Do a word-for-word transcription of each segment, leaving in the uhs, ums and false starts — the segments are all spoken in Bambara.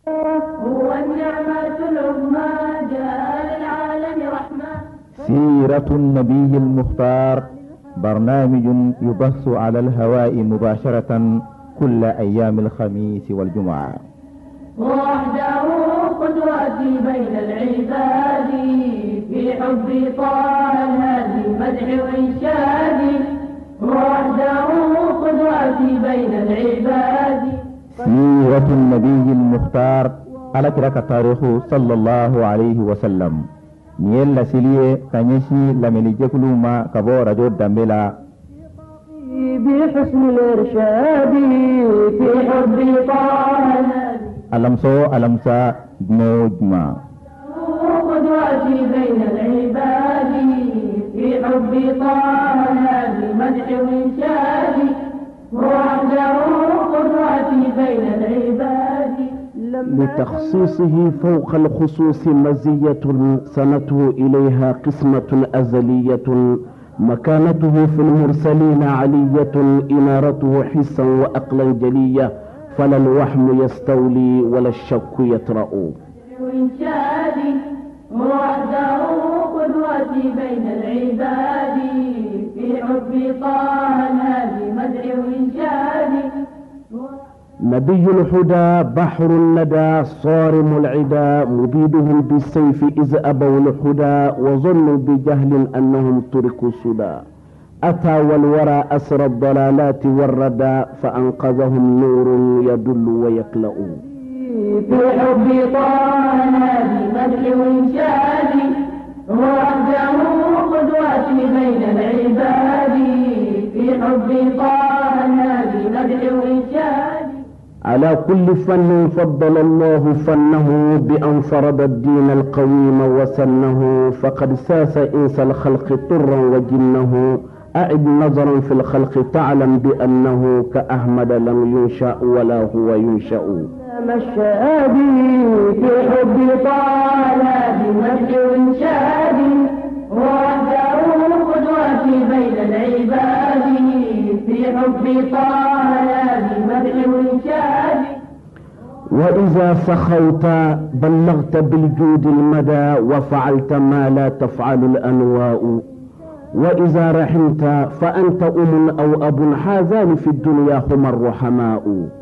هو النعمة العظمى جاء للعالم رحمة. سيرة النبي المختار برنامج يبث على الهواء مباشرة كل أيام الخميس والجمعة. وحده قدوتي بين العباد في حب طه الهادي مدح وإنشادي. وحده قدوتي بين العباد. سيرة النبي المختار على كرك التاريخ صلى الله عليه وسلم. نيل لسليه كنيشي لمن يجكلوا ما كبو رجو دمبلا بحسن الإرشاد في حب طه الهادي. ألمسو ألمسا نوجما قدوتي بين العباد في حب طه الهادي مدح وإنشادي. وحده قدوتي بين العباد. لتخصيصه فوق الخصوص مزية سنته إليها قسمة أزلية. مكانته في المرسلين علية. إنارته حسا وأقلا جلية. فلا الوحم يستولي ولا الشك يطرأ. وإنشادي. وحده قدوتي بين العباد في حب طه الهادي مدح وإنشادي. نبي الهدى بحر الندى صارم العدا. مبيدهم بالسيف إذ أبوا الهدى وظنوا بجهل أنهم تركوا السدى. أتى والورى أسر الضلالات والردى فأنقذهم نور يدل ويكلأ. في حب طه الهادي مدح وإنشادي. وحده قدوتي بين العباد في حب طه الهادي مدح وإنشادي. على كل فن فضل الله فنه بأن فرض الدين القويم وسنه. فقد ساس إنس الخلق طرا وجنه. أعد نظرا في الخلق تعلم بأنه كأحمد لم ينشأ ولا هو ينشأ. الشادي في حب طه الهادي مدح وإنشادي. وحده قدوتي بين العباد في حب طه الهادي مدح وإنشادي. وإذا سخوت بلغت بالجود المدى وفعلت ما لا تفعل الأنواء. وإذا رحمت فأنت أم أو أب حازان في الدنيا هما الرحماء.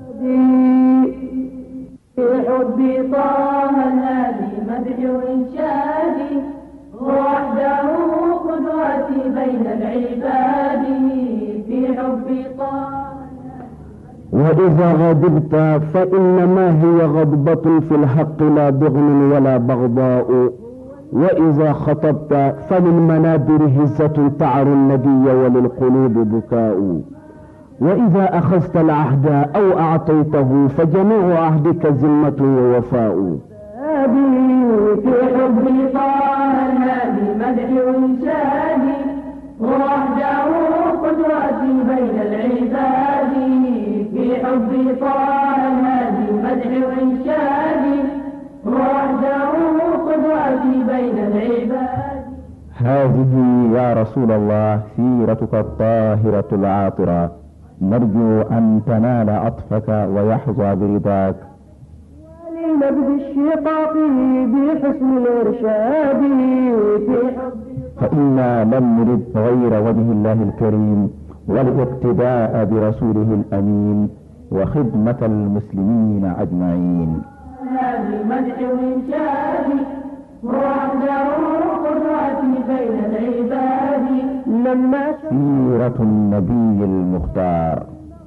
في حب طه الهادي مدح وإنشادي. وحده قدوتي بين العباد في حب طه. وإذا غضبت فإنما هي غضبة في الحق لا ضغن ولا بغضاء. وإذا خطبت فللمنابر هزة تعر النبي وللقلوب بكاء. وإذا أخذت العهد أو أعطيته فجميع عهدك ذمة ووفاء. في حب طه الهادي مدح وإنشادي. وحده قدوتي بين العباد في حب طه الهادي مدح وإنشادي. وحده قدوتي بين العباد. هذه يا رسول الله سيرتك الطاهرة العاطرة. نرجو أن تنال عطفك ويحظى برضاك. ولنبذ الشقاق بحسن الإرشاد في حب. فإنا لم نرد غير وجه الله الكريم والاقتداء برسوله الأمين وخدمة المسلمين أجمعين. هذه مدح وإنشادي. وحده قدوتي بين العباد. لما سيرة النبي المختار.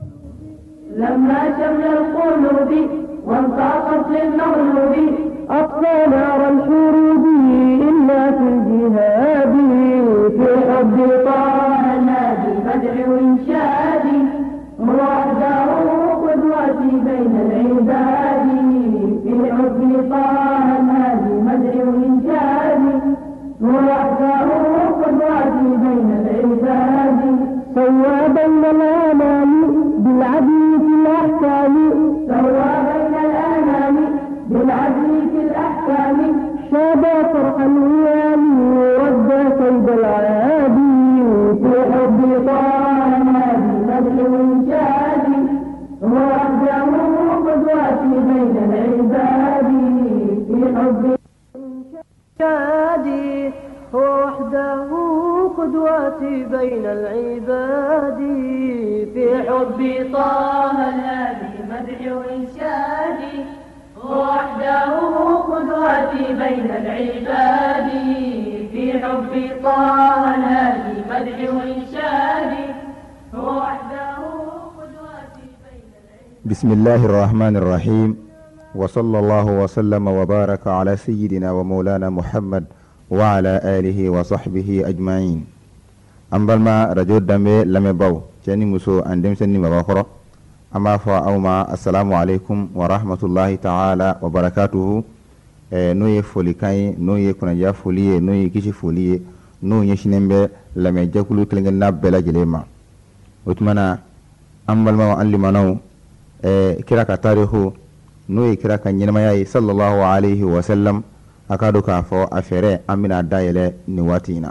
لما شمل القلوب وانطاقت للمغلوب أطفى نار الحروب إلا في الجهاد. في حب طه الهادي مدح وإنشادي. وحده قدوتي بين العباد في حب طه الهادي مدح وإنشادي. وحده قدوتي بين العباد. سوى بين الآلام بالعدل في الأحكام. سوى بين الآلام بالعدل في الأحكام. شاب فرح الويام ورد كيد العادي. في حب طه الهادي مدح وإنشادي. وحده قدوتي بين العباد. شادي وحده قدوتي بين العباد في حب طه الهادي مدح وإنشادي وحده قدوتي بين العباد في حب طه الهادي مدح وإنشادي وحده قدوتي بين العباد. بسم الله الرحمن الرحيم وصلى الله وسلم وبارك على سيدنا ومولانا محمد وعلى آله وصحبه أجمعين. أمبالما رجل دمي لم يبو جاني مسو أندم سني مباخرة أما فأوما السلام عليكم ورحمة الله تعالى وبركاته. نوي فولي كاي نوي كنا فولي نوي كيشي فولي نوي يشنمبي لم يجاكلو كلنا بلا جليما وتمنى أمبالما وأنلما نو كرا كتاريخو نوي كرا كنينما صلى الله عليه وسلم akado k'a fɔ a fɛrɛ an bɛna dayɛlɛ nin waati in na.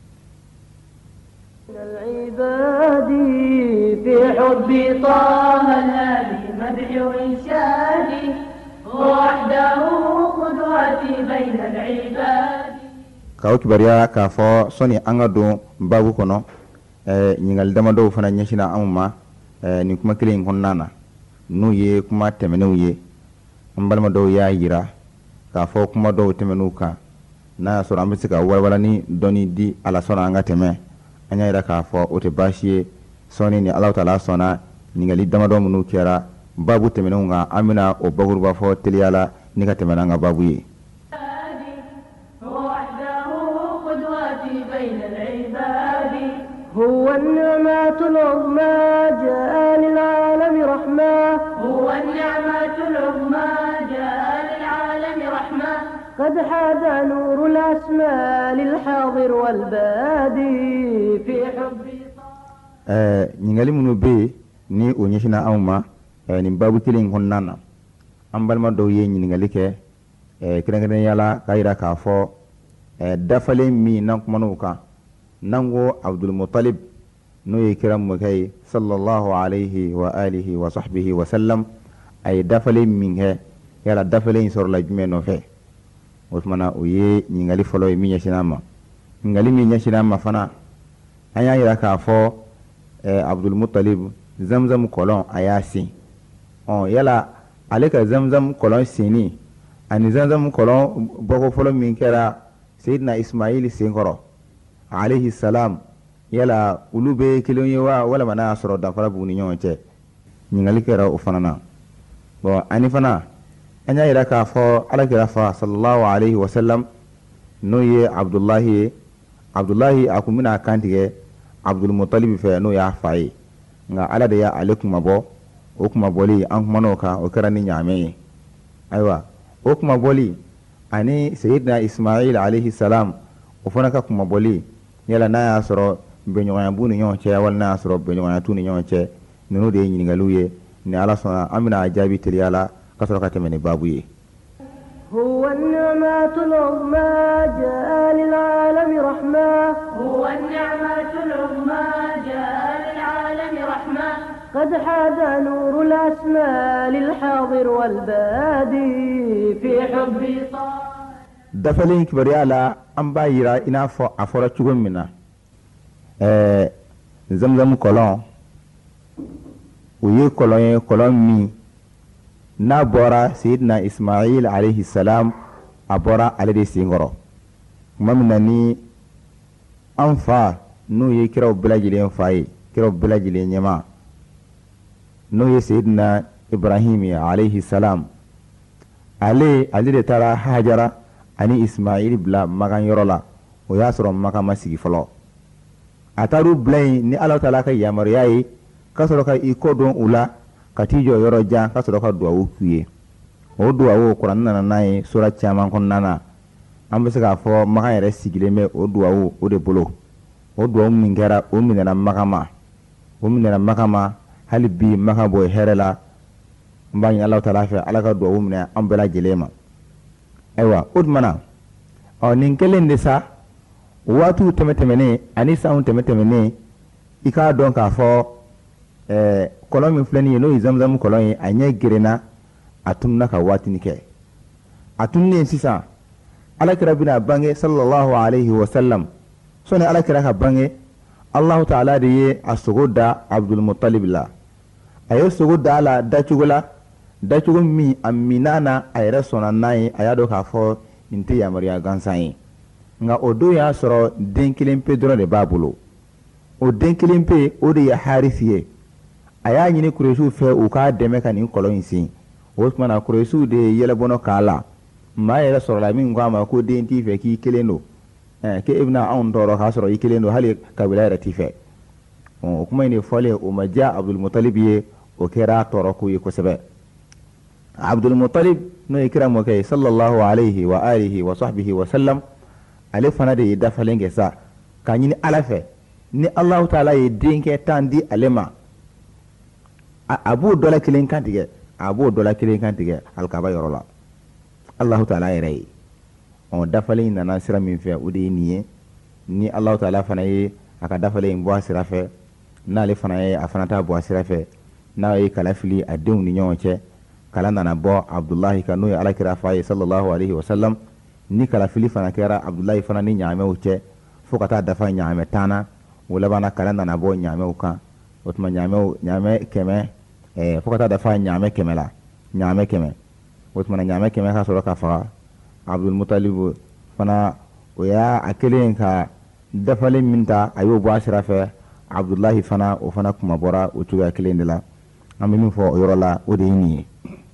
k'aw kibariya k'a fɔ sɔni an ka don babu kɔnɔ ɲininkali damadɔw fana ɲɛsinna anw ma nin kuma kelen in kɔnɔna na n'u ye kuma tɛmɛnenw ye an balima dɔw y'a yira k'a fɔ kuma dɔw tɛmɛn'u kan n'a y'a sɔrɔ an bɛ se ka walawalani dɔɔni di ala sɔnna an ka tɛmɛ an y'a yira k'a fɔ o tɛ baasi ye sɔɔni ni Alahu Taala sɔnna ɲininkali damadɔ minnu kɛra babu tɛmɛnenw kan an bɛna o bakuruba fɔ teliya la ni ka tɛmɛ n'an ka babu ye. هو النعمة العظمى جاء للعالم رحمة هو النعمة العظمى جاء للعالم رحمة قد حاد نور الأسماء للحاضر والبادي في حب ñingali munu be ni o ɲɛsina anw ma nin babu kelen kɔnɔna na an balima dɔw ye ɲiningali kɛ kɛrɛnkɛrɛnnenya la k'a yira k'a fɔ dafalen min n'an kuman'o kan n'an ko Abdulmutalib n'o ye kira mɔkɛ ye sallallahu alayhi wa alihi wa sahbihi wa sallam a ye dafalen min kɛ yala dafalen in sɔrɔla jumɛn nɔfɛ o tumana o ye ɲininkali fɔlɔ ye min ɲɛsinna ma ɲininkali min ɲɛsinna ma fana an y'a yira k'a fɔ Abdulmutalib zamzam kɔlɔn a y'a sen ɔ yala ale ka zamzam kɔlɔn senni ani zamzam kɔlɔn bɔko fɔlɔ min kɛra Seydina Ismail senkɔrɔ alayhi salam yala olu bɛ kelen ye wa walama n'a y'a sɔrɔ danfara b'u ni ɲɔgɔn cɛ ɲininkali kɛra o fana na bon ani fana an y'a yira k'a fɔ alakira fa sallallahu alayhi wa sallam n'o ye Abdullahi ye Abdullahi a kun bɛna kan tigɛ Abdulmutalib fɛ n'o y'a fa ye nka ala de y'ale kumabɔ o kumabɔli an kuman'o kan o kɛra ni ɲaamɛ ye ayiwa o kumabɔli ani Seydina Ismail alayhi salam o fana ka kumabɔli yala n'a y'a sɔrɔ bɛnɲɔgɔnya b'u ni ɲɔgɔn cɛ wala n'a y'a sɔrɔ bɛnɲɔgɔnya t'u ni ɲɔgɔn cɛ ninnu de ye ɲininkaliw ye ni ala sɔnna an bɛna a jaabi teliya la ka sɔrɔ ka tɛmɛ ni babu ye. هو النعمة العظمى جاء للعالم رحمة هو النعمة العظمى جاء للعالم رحمة قد حاد نور الأسماء للحاضر والبادي في حب طه. dafalen kibariya la an b'a yira i n'a fɔ a fɔra cogo min na ɛɛ zamzam kɔlɔn o ye kɔlɔn ye kɔlɔn min n'a bɔra Seydina Ismail alayhi salam a bɔra ale de senkɔrɔ tuma min na ni an fa n'o ye kiraw bɛɛ lajɛlen fa ye kiraw bɛɛ lajɛlen ɲɛma n'o ye Seydina Ibrahim ye alayhi salam ale ale de taara Hajara ani Ismail bila makan yɔrɔ la o y'a sɔrɔ makan ma sigi fɔlɔ a taar'u bila yen ni Alahu Taala ka yamaruya ye ka sɔrɔ ka i kɔdɔn u la ka t'i jɔ yɔrɔ jan ka sɔrɔ ka duwawu k'u ye o duwawu Kuranɛ nana n'a ye sura caman kɔnɔna na an bɛ se k'a fɔ makan yɛrɛ sigilen bɛ o duwawu o de bolo o duwawu min kɛra o minɛna makan ma o minɛna makan ma hali bi makan bɔ hɛrɛ la n b'a ɲini Alahu Taala fɛ Ala ka duwawu minɛ an bɛɛ lajɛlen ma. Ayiwa o tumana ɔ nin kelen de sa waatiw tɛmɛ tɛmɛnen ani sanw tɛmɛ tɛmɛnen i k'a dɔn k'a fɔ ɛɛ kɔlɔn min filɛ nin ye n'o ye zamzam kɔlɔn ye a ɲɛ gerenna a tununa ka waatinin kɛ a tununnen sisan alakira bina bange sallallahu alaihi wasallam soni alakira ka bange Allah ta'ala de ye a sogo da Abdul Muttalib la a ye sogo da la dacogo la dacogo min a minana a yɛrɛ sɔnna n'a ye a y'a dɔn k'a fɔ nin tɛ yamaruya gansan ye nka o don y'a sɔrɔ den kelen pe dɔrɔn de b'a bolo o den kelen pe o de ye Harisi ye a y'a ɲini Kuresiw fɛ u k'a dɛmɛ ka nin kɔlɔn in sen o tuma na Kuresiw de ye yɛlɛbɔnɔ k'a la maa yɛrɛ sɔrɔla min ko a ma ko den t'i fɛ k'i kelen don ke e bɛna anw tɔɔrɔ k'a sɔrɔ i kelen don hali kabila yɛrɛ t'i fɛ o kuma in de fɔlen o ma diya Abdul Muttalib ye o kɛra tɔɔrɔ ko ye kosɛbɛ Abdul Muttalib n'o ye kira mɔkɛ ye sallallahu alaihi wa alihi wa sahbihi wa sallam ale fana de ye dafalen kɛ sa k'a ɲini Ala fɛ ni Allahu Taala ye denkɛ tan di ale ma a b'o dɔ la kelen kan tigɛ a b'o dɔ la kelen kan tigɛ alikaba yɔrɔ la Allahu Taala yɛrɛ ye ɔ dafalen in nana sira min fɛ o de ye nin ye ni Allahu Taala fana ye a ka dafalen in bɔ a sira fɛ n'ale fana ye a fana t'a bɔ a sira fɛ n'a ye kala fili a denw ni ɲɔgɔn cɛ kala nana bɔ Abdullahi kan n'o ye alakira fa ye sallallahu alaihi wa sallam ni kala fili fana kɛra Abdullahi fana ni ɲaamɛw cɛ fo ka taa dafa ɲaamɛ tan na o labanna kala nana bɔ ɲaamɛw kan o tuma ɲaamɛw ɲaamɛ kɛmɛ ɛɛ fo ka taa dafa ɲaamɛ kɛmɛ la ɲaamɛ kɛmɛ o tuma na ɲaamɛ kɛmɛ ka sɔrɔ ka faga Abdul Muttalib fana o y'a a kelen ka dafalen min ta a y'o bɔ a sira fɛ Abdullahi fana o fana kuma bɔra o cogoya kelen de la an bɛ min fɔ o yɔrɔ la o de ye nin ye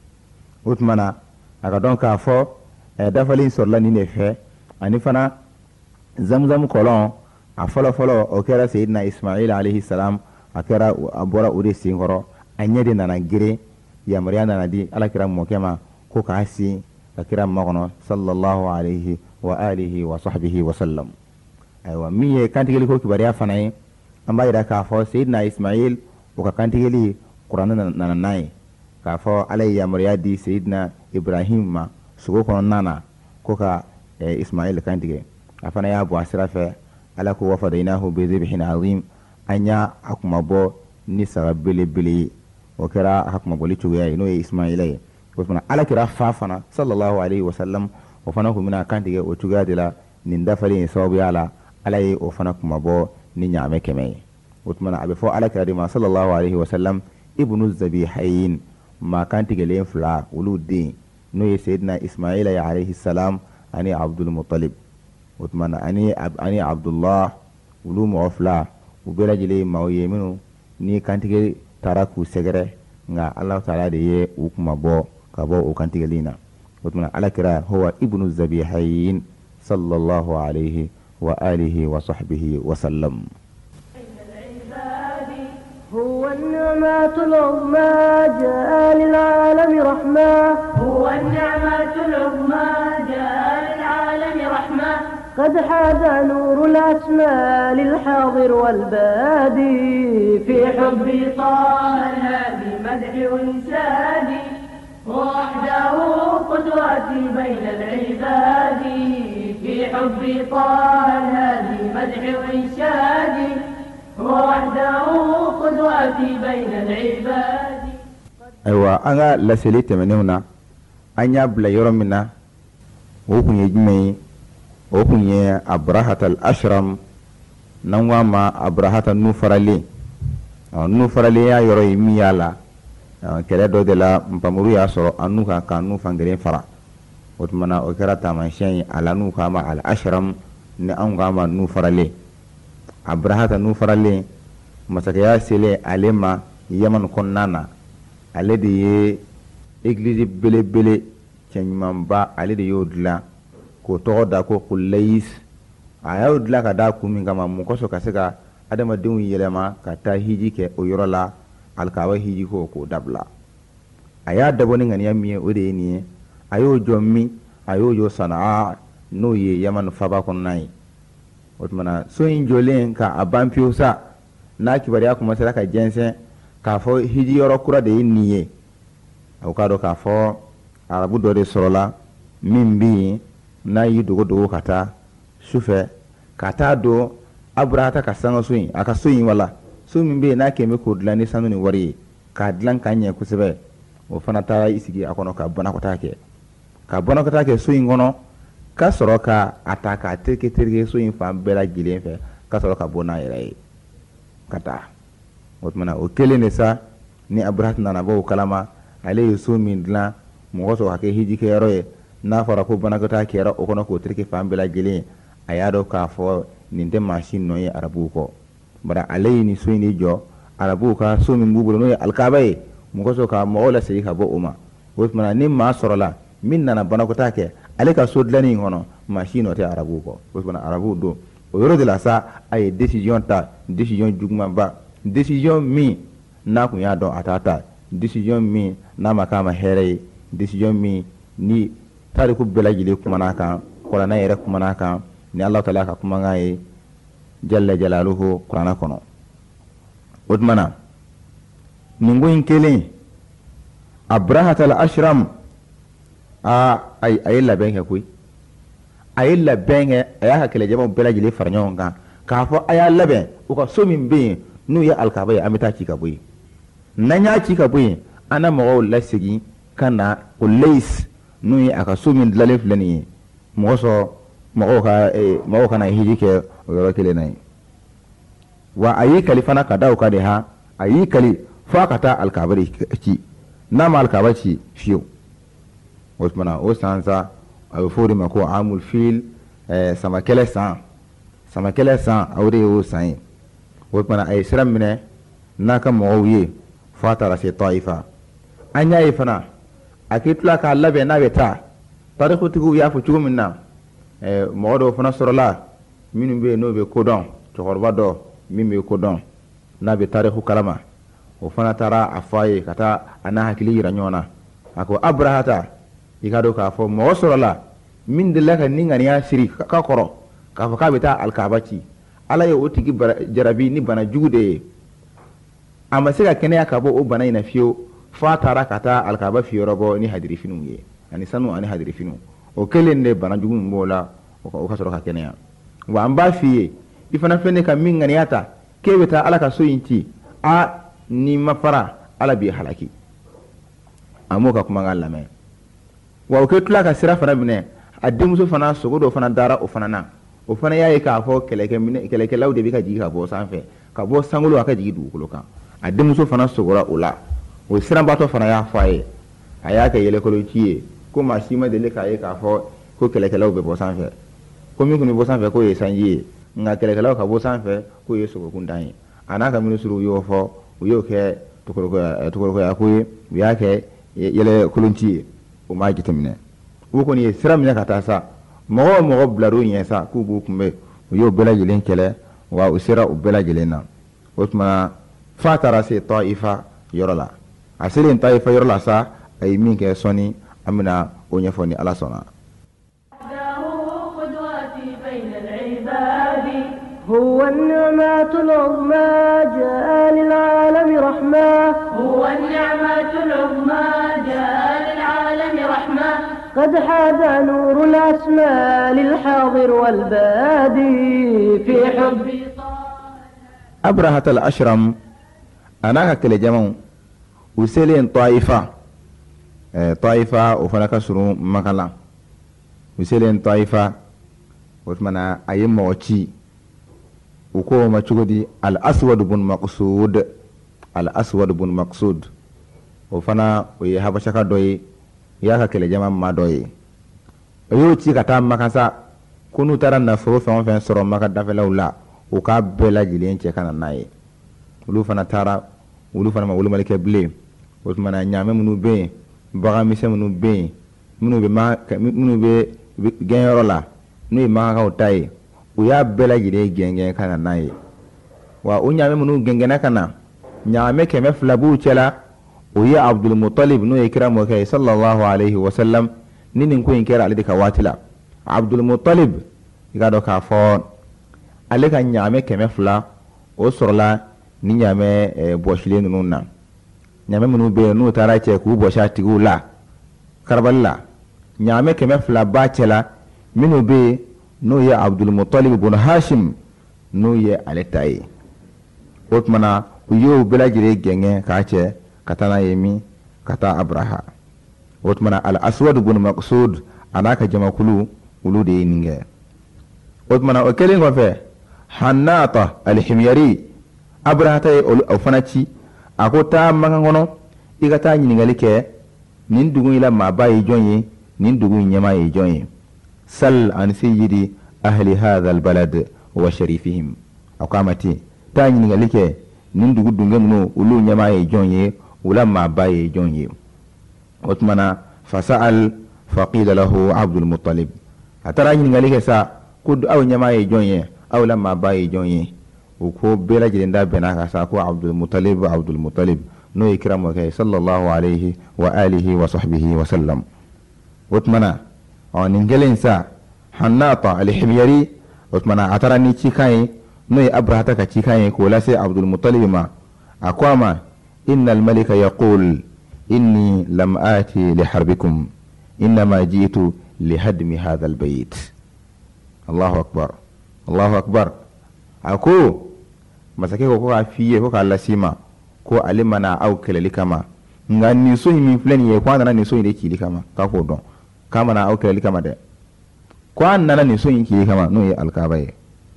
o tuma na a ka dɔn k'a fɔ ɛ dafalen sɔrɔla nin de fɛ ani fana Zamzam kɔlɔn a fɔlɔ fɔlɔ o kɛra Seydina Ismail alayhi salam a kɛra a bɔra o de sen kɔrɔ a ɲɛ de nana geren yamaruya nana di alakira mɔkɛ ma ko k'a sen ka kira makɔnɔ sallallahu alayhi wa alihi wa sahbihi wa sallam ayiwa min ye kantigɛli ko kibaruya fana ye an b'a yira k'a fɔ Seydina Ismail o ka kantigɛli kuranɛ nana n'a ye k'a fɔ ala ye yamaruya di Seydina Ibrahim ma sogo kɔnɔna na ko ka Ismail kantigɛ a fana y'a bɔ a sira fɛ ala ko wa fadaynahu bi dhibhin azim an y'a a kuma bɔ ni saga belebele ye o kɛra a ka kumabɔli cogoya ye n'o ye Ismaila ye o tuma alakira fa fana sallallahu alaihi wa sallam o fana kun bɛna kantigɛ o cogoya de la nin dafalen sababuya la ala ye o fana kumabɔ ni ɲaamɛ kɛmɛ ye o tuma a bɛ fɔ alakira de ma sallallahu alaihi wa sallam ibnu zabihayin maa kantigɛlen fila olu den n'o ye Seydina Ismaila ye alayhi salam ani Abdul Muttalib o tuma ani ani Abdullah olu mɔgɔ fila u bɛɛ lajɛlen ye maaw ye minnu ni kantigɛ taara k'u sɛgɛrɛ nka Allahu Taala de ye u kumabɔ ka bɔ o kantigɛli na o tuma alakira huwa ibnu zabihayin sallallahu alayhi wa alihi wa sahbihi wa sallam هو النعمة العظمى جاء للعالم رحمة هو النعمة العظمى جاء للعالم رحمة قد حاد نور الأسماء للحاضر والبادي في حب طه الهادي مدح وإنشادي وحده قدوتي بين العباد في حب طه الهادي مدح وإنشادي وحده قدوتي بين العباد أيوة أنا لسلي تمنيونا أن يبلغ يومنا وكن يجمعي وكن أبرهة الأشرم نوما أبرهة النفرلي النفرلي يا يروي ميالا kɛlɛ dɔ de la npamuru y'a sɔrɔ an n'u ka kan n'u fangelen fara o tuma na o kɛra taamasiyɛn ye a la n'u k'a ma al ashram ni anw k'a ma n'u faralen abrahata n'u faralen masakɛya selen ale ma yaman kɔnɔna na ale de ye église belebele cɛɲumanba ale de y'o dilan k'o tɔgɔ da ko kulayis a y'o dilan ka da kun min kama mun kosɔn ka se ka adamadenw yɛlɛma ka taa hiji kɛ o yɔrɔ la alikaaba hiji ko k'o dabila a y'a dabɔ ni ŋaniya min ye o de ye nin ye a y'o jɔ min a y'o jɔ Sanaa n'o ye yaman faba kɔnɔna ye o tuma na so in jɔlen ka a ban pewu sa n'a kibaruya commencera ka jɛnsɛn k'a fɔ hiji yɔrɔ kura de ye nin ye o k'a dɔn k'a fɔ arabu dɔ de sɔrɔla min bɛ yen n'a y'i dogo dogo ka taa sufɛ ka taa don Aburahata ka sanga so in a ka so in wala so min bɛ yen n'a kɛmɛ k'o dilan ni sanu ni wari ye k'a dilan k'a ɲɛ kosɛbɛ o fana taara i sigi a kɔnɔ ka banakɔtaa kɛ ka banakɔtaa kɛ so in kɔnɔ ka sɔrɔ ka a ta k'a tereke tereke so in fan bɛɛ lajɛlen fɛ ka sɔrɔ ka bɔ n'a yɛrɛ ye ka taa. O tuma na o kelen de sa ni Abraha nana bɔ o kalama ale ye so min dilan mɔgɔ sɔrɔ ka kɛ hijikɛyɔrɔ ye n'a fɔra ko banakɔtaa kɛra o kɔnɔ k'o tereke fan bɛɛ lajɛlen a y'a dɔn k'a fɔ nin tɛ maa si nɔ ye arabuw kɔ. Bari ale ye nin so in de jɔ arabuw ka so min b'u bolo n'o ye alikaba ye mɔgɔ sɔrɔ ka mɔgɔw lasegin ka bɔ o ma. O tuma na ni maa sɔrɔla min nana banakɔtaa kɛ ale ka so dilanni in kɔnɔ maa si nɔ tɛ arabuw kɔ. O tuma na arabuw don o yɔrɔ de la sa a ye décision ta décision jugumanba décision min n'a kun y'a dɔn a t'a ta décision min n'a ma k'a ma hɛrɛ ye décision min ni tariku bɛɛ lajɛlen kuman'a kan kuranɛ yɛrɛ kuman'a kan ni Alahu Taala ka kumakan ye jalla jalaluhu kuranɛ kɔnɔ. O tuma na nin ko in kelen Abrahatal Ashram a a ye labɛn kɛ koyi a ye labɛn kɛ a y'a ka kɛlɛjamaw bɛɛ lajɛlen fara ɲɔgɔn kan k'a fɔ a y'a labɛn u ka so min bɛ yen n'u ye alikaba ye an bɛ taa ci ka bɔ yen n'an y'a ci ka bɔ yen an na mɔgɔw lasegin ka na o Leis n'u ye a ka so min dilanlen filɛ nin ye mɔgɔ sɔrɔ mɔgɔw ka mɔgɔw kana hiji kɛ o yɔrɔ kelen na ye wa a y'i kali fana ka da o ka de ha a y'i kali f'a ka taa alikaba de ci n'a ma alikaba ci fiyewu. O tuma na o san sa a bɛ fɔ o de ma ko amul fil samakɛlɛ san samakɛlɛ san o de ye o san ye. O tuma na a ye sira minɛ n'a ka mɔgɔw ye f'a taara se Taifa an y'a ye fana a k'i tila k'a labɛn n'a bɛ taa tarikutigiw y'a fɔ cogo min na mɔgɔ dɔw fana sɔrɔla minnu bɛ yen n'o bɛ kodɔn cɛkɔrɔba dɔ min bɛ kodɔn n'a bɛ tariku kalama o fana taara a fɔ a ye ka taa a n'a hakili yira ɲɔgɔn na a ko Abrahata i ka dɔn k'a fɔ mɔgɔ sɔrɔla min delila ka ni ŋaniya siri ka kɔrɔ k'a fɔ k'a bɛ taa alikaba ci Ala ye o tigi jarabi ni bana jugu de ye a ma se ka kɛnɛya ka bɔ o bana in na fiyewu f'a taara ka taa alikaba fiyɔrɔ bɔ ni hadirifiniw ye ani sanu ani hadirifiniw o kelen de bana jugu min b'o la o ka sɔrɔ ka kɛnɛya. Wa an b'a f'i ye i fana filɛ ne ka min ŋaniya ta k'e bɛ taa Ala ka so in ci a n'i ma fara Ala b'i halaki a m'o ka kumakan lamɛn. Wa o kɛ tila ka sira fana minɛ a denmuso fana sogo dɔ fana dara o fana na o fana y'a ye k'a fɔ kɛlɛkɛlaw de bɛ ka jigin ka bɔ sanfɛ ka bɔ sankolo a ka jigin dugukolo kan a denmuso fana sogora o la o siranbaatɔ fana y'a fɔ a ye a y'a kɛ yɛlɛkɔlɔci ye ko maa si ma deli k'a ye k'a fɔ ko kɛlɛkɛlaw bɛ bɔ sanfɛ ko min kun bɛ bɔ sanfɛ k'o ye sanji ye nka kɛlɛkɛlaw ka bɔ sanfɛ k'o ye sogokuntan ye a n'a ka minisiriw y'o fɔ u y'o kɛ tɔgɔya ko ye u y'a kɛ yɛlɛkɔlɔci ye o m'a jateminɛ o kɔni ye sira minɛ ka taa sa mɔgɔ o mɔgɔ bilar'o ɲɛ sa k'u b'u kunbɛn u y'o bɛɛ lajɛlen kɛlɛ wa u sera u bɛɛ lajɛlen na o tuma f'a taara se Taifa yɔrɔ la a selen Taifa yɔrɔ la sa a ye min kɛ sɔnni an bɛna o ɲɛfɔ ni Ala sɔnna. هو النعمة العظمى جاء للعالم رحمة هو النعمة العظمى جاء للعالم رحمة قد حاد نور الأسماء للحاضر والبادي في حب أبرهة الأشرم أنا كل جمع وسيلين طائفة طائفة وفنك سرو مكلا وسيلين طائفة وثمنا أيام موتي uko ma cugodi al aswad bun maqsud al aswad bun maqsud o fana o ye habashaka doye ya ka kele jama ma doye o yo ci ka ta makasa kunu tara na fo fɛn fɛn sɔrɔ maka dafɛlaw la o ka bɛɛ lajɛlen cɛ kana n'a ye olu fana taara olu fana ma wolo malikɛ bilen o tuma na ɲaamɛ minnu bɛ yen bagan misɛn minnu bɛ yen minnu bɛ minnu bɛ gɛnyɔrɔ la n'o ye makakaw ta ye u y'a bɛɛ lajɛlen gɛngɛn ka na n'a ye wa o ɲaamɛ minnu gɛngɛnna ka na ɲaamɛ kɛmɛ fila b'u cɛla o ye Abdulmutalib n'o ye kira mɔkɛ ye sallallahu alayhi wa sallam ni nin ko in kɛra ale de ka waati la Abdulmutalib i ka dɔn k'a fɔ ale ka ɲaamɛ kɛmɛ fila o sɔrɔla ni ɲaamɛ bɔsilen ninnu na ɲaamɛ minnu bɛ yen n'u taara cɛ k'u bɔsi a tigiw la karabali la ɲaamɛ kɛmɛ fila b'a cɛla minnu bɛ yen n'o ye Abdulmutalib bun Hashim n'o ye ale ta ye o tuma na u y'o bɛɛ lajɛlen gɛngɛn k'a cɛ ka taa n'a ye min ka taa Abraha o tuma na al aswad bun maqsud a n'a ka jamakulu ulu de ninge o tumana o kelen ko fe Hannata al-Himyari Abrahata o fana ci ako taa makan kɔnɔ i ka taa ɲininkali kɛ nin dugu in la maaba ye jɔn ye nin dugu in ɲɛmaa ye jɔn ye sal an sayyidi ahli hadha albalad wa sharifihim a ko a ma ten taa ɲininkali kɛ nin dugu dunke ninnu olu ɲɛmaa ye jɔn ye u la maaba ye jɔn ye o tuma na fasa'al faqila lahu Abdul Muttalib a taara ɲininkali kɛ sa ko aw ɲɛmaa ye jɔn ye aw la maaba ye jɔn ye u ko bɛɛ lajɛlen da bɛnna ka sa ko Abdul Muttalib Abdul Muttalib n'o ye kira mɔkɛ sallallahu alayhi wa alihi wa sahbihi wa sallam o tuma na ɔ nin kɛlen sa Hannata al-Himyari o tuma na a taara ni cikan ye n'o ye Abrahata ka cikan ye k'o lase Abdul Muttalib ma a ko a ma inna al-malika yaqul inni lam ati li harbikum innama ji'tu li hadmi hadha al-bayt Allahu akbar Allahu akbar a ko masakɛ ko k'a f'i ye ko k'a lase ma ko ale mana aw kɛlɛli kama nka nin so in min filɛ nin ye ko a nana nin so in de cili kama k'a k'o dɔn k'a mana aw kɛlɛli kama dɛ ko a nana nin so in cili kama n'o ye alikaaba ye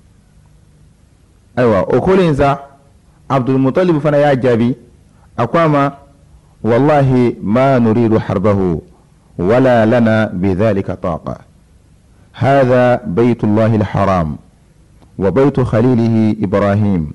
ayiwa o kolen sa Abdul Muttalib fana y'a jaabi a ko a ma wallahi ma nuridu harbahu wala lana bidhalika taqa hadha baytullahi alharam wa baytu khalilihi Ibrahim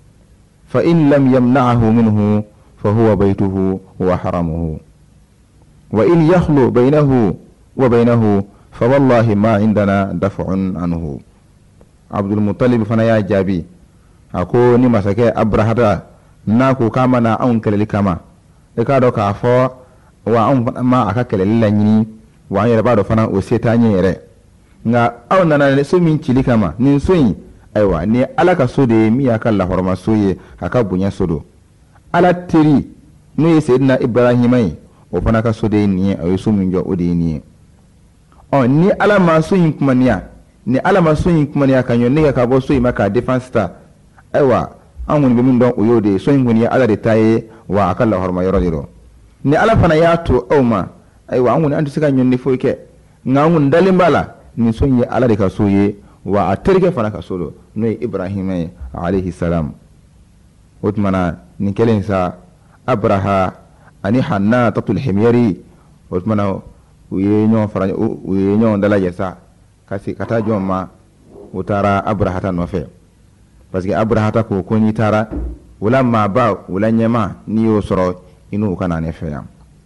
فإن لم يمنعه منه فهو بيته وحرمه وإن يخلو بينه وبينه فوالله ما عندنا دفع عنه عبد المطلب فنيا جابي أكو نما سكي أبرهدا ناكو كامنا أنكر لكما إكادو كافو وأن ما أكاكل للنيني وأن يربادو فنا وسيتاني يري nga aw nana le so min cili kama nin so yin aiwa ni ala ka so de mi aka la horma so ye aka bunya so do ala teri no ye sayyidina Ibrahim ai o fana ka so de ni ayo so min jo o de ni on ni ala ma so yin kuma niya ni ala ma so yin kuma niya kan yo ne ka bo so yin maka defense star aiwa an woni min don o yo de so yin goni ala de taye wa aka la horma yoro diro ni ala fana ya to o ma aiwa an woni an tuka nyon ni fo ke ngangun dalimbala ni so yin ala de ka so ye wa a terke fana ka solo no Ibrahim alayhi salam utmana ni kelen sa Abraha ani Hannata al-Himyari utmana uye nyon fara uye nyon dala yesa kasi kata joma utara Abrahata no fe parce que Abrahata ko ko ni tara wala ma ba wala nyema ni yo soro inu kana ne fe yam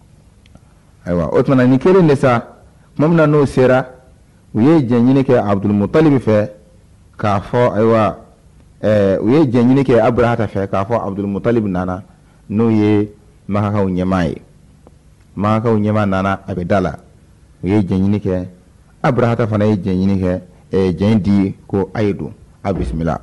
aywa utmana ni kelen sa mamna no sera uye janyine ke Abdul Muttalib fe ka fo aywa eh uye janyine ke Abrahata fe ka fo Abdul Muttalib nana no ye maka ka unyemai maka ka unyema nana abedala uye janyine ke Abrahata fana ye janyine ke e jandi ko aidu a bismillah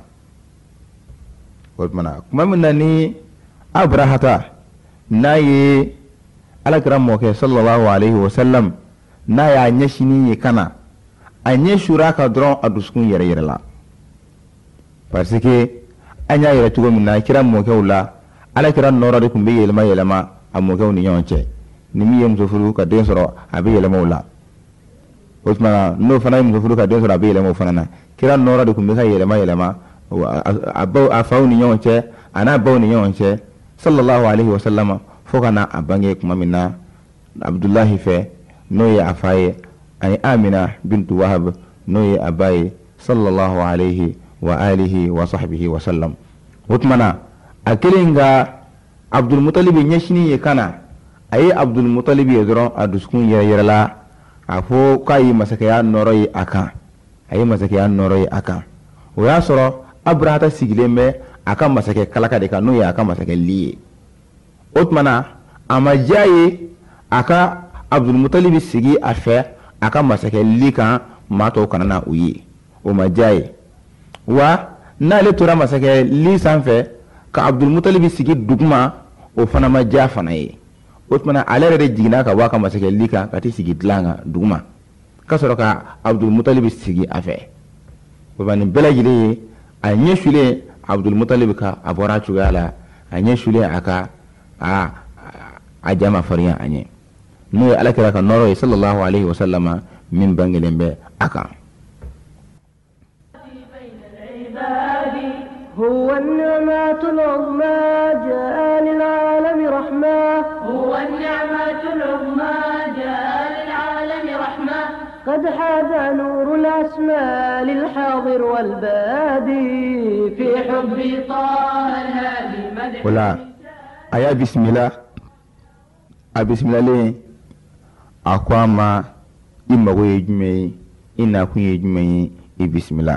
mana kuma min nani Abrahata naye alakram mo ke sallallahu alaihi wasallam na ya nyashini kana anye shura ka dron a duskun yere yere la parce que anya yere tugo min na kira mo ke wala ala kira nora de kumbe yelma yelma amo ke ni yonche ni mi yem sofuru ka den soro abi yelma wala osmana no fana yem sofuru ka den soro abi yelma fana na kira nora de kumbe ka yelma yelma abo afaw ni yonche ana baw ni yonche sallallahu alaihi wasallam fokana abange kuma minna Abdullah fe no ya afaye ani Amina bintu Wahab no ye abaye sallallahu alayhi wa alihi wa sahbihi wa sallam utmana akilinga Abdul Muttalib nyashini ye kana ayi Abdul Muttalib ye dron aduskun yere yere la afo kai masakaya noroyi aka ayi masakaya noroyi aka o ya soro Abrahata sigilembe aka masake kalaka de ka no ye aka masake liye utmana amajaye aka Abdul Muttalib sigi afe aka masake lika mato kanana uyi o majaye wa na le tora masake li sanfe ka Abdul Muttalib sigi dugma o fana maja fana ye otmana alere de jigina ka waka masake lika kati sigi dlanga dugma ka soro ka Abdul Muttalib sigi afe o bani belajile a nyeshule Abdul Muttalib ka abora chugala a nyeshule aka a a jama fariya anye no alakira ka noro sallallahu alaihi wasallama min bangelen bɛ a kan. هو النعمة العظمى جاء للعالم رحمة هو النعمة العظمى جاء للعالم رحمة قد حاز نور الأسماء للحاضر والبادي في حب طه الهادي مدح ولا أيا بسم الله بسم الله لي أقوام إما ويجمعي إنا كن يجمعي بسم الله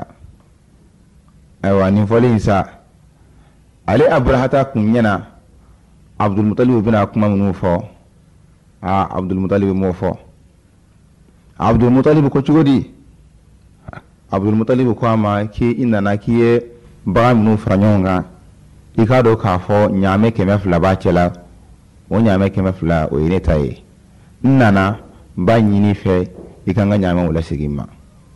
aywa nin fɔlen sa ale abrahata kun ɲɛna abdulmutalib bɛna kuma minnu fɔ aa abdulmutalib m'o fɔ abdulmutalib ko cogo di abdulmutalib ko a ma k'i i nana k'i ye bagan minnu fara ɲɔgɔn kan i k'a dɔn k'a fɔ ɲaamɛ kɛmɛ fila b'a cɛ la o ɲaamɛ kɛmɛ fila o ye ne ta ye n nana n b'a ɲini fɛ i kan ka ɲaamɛw lasegin ma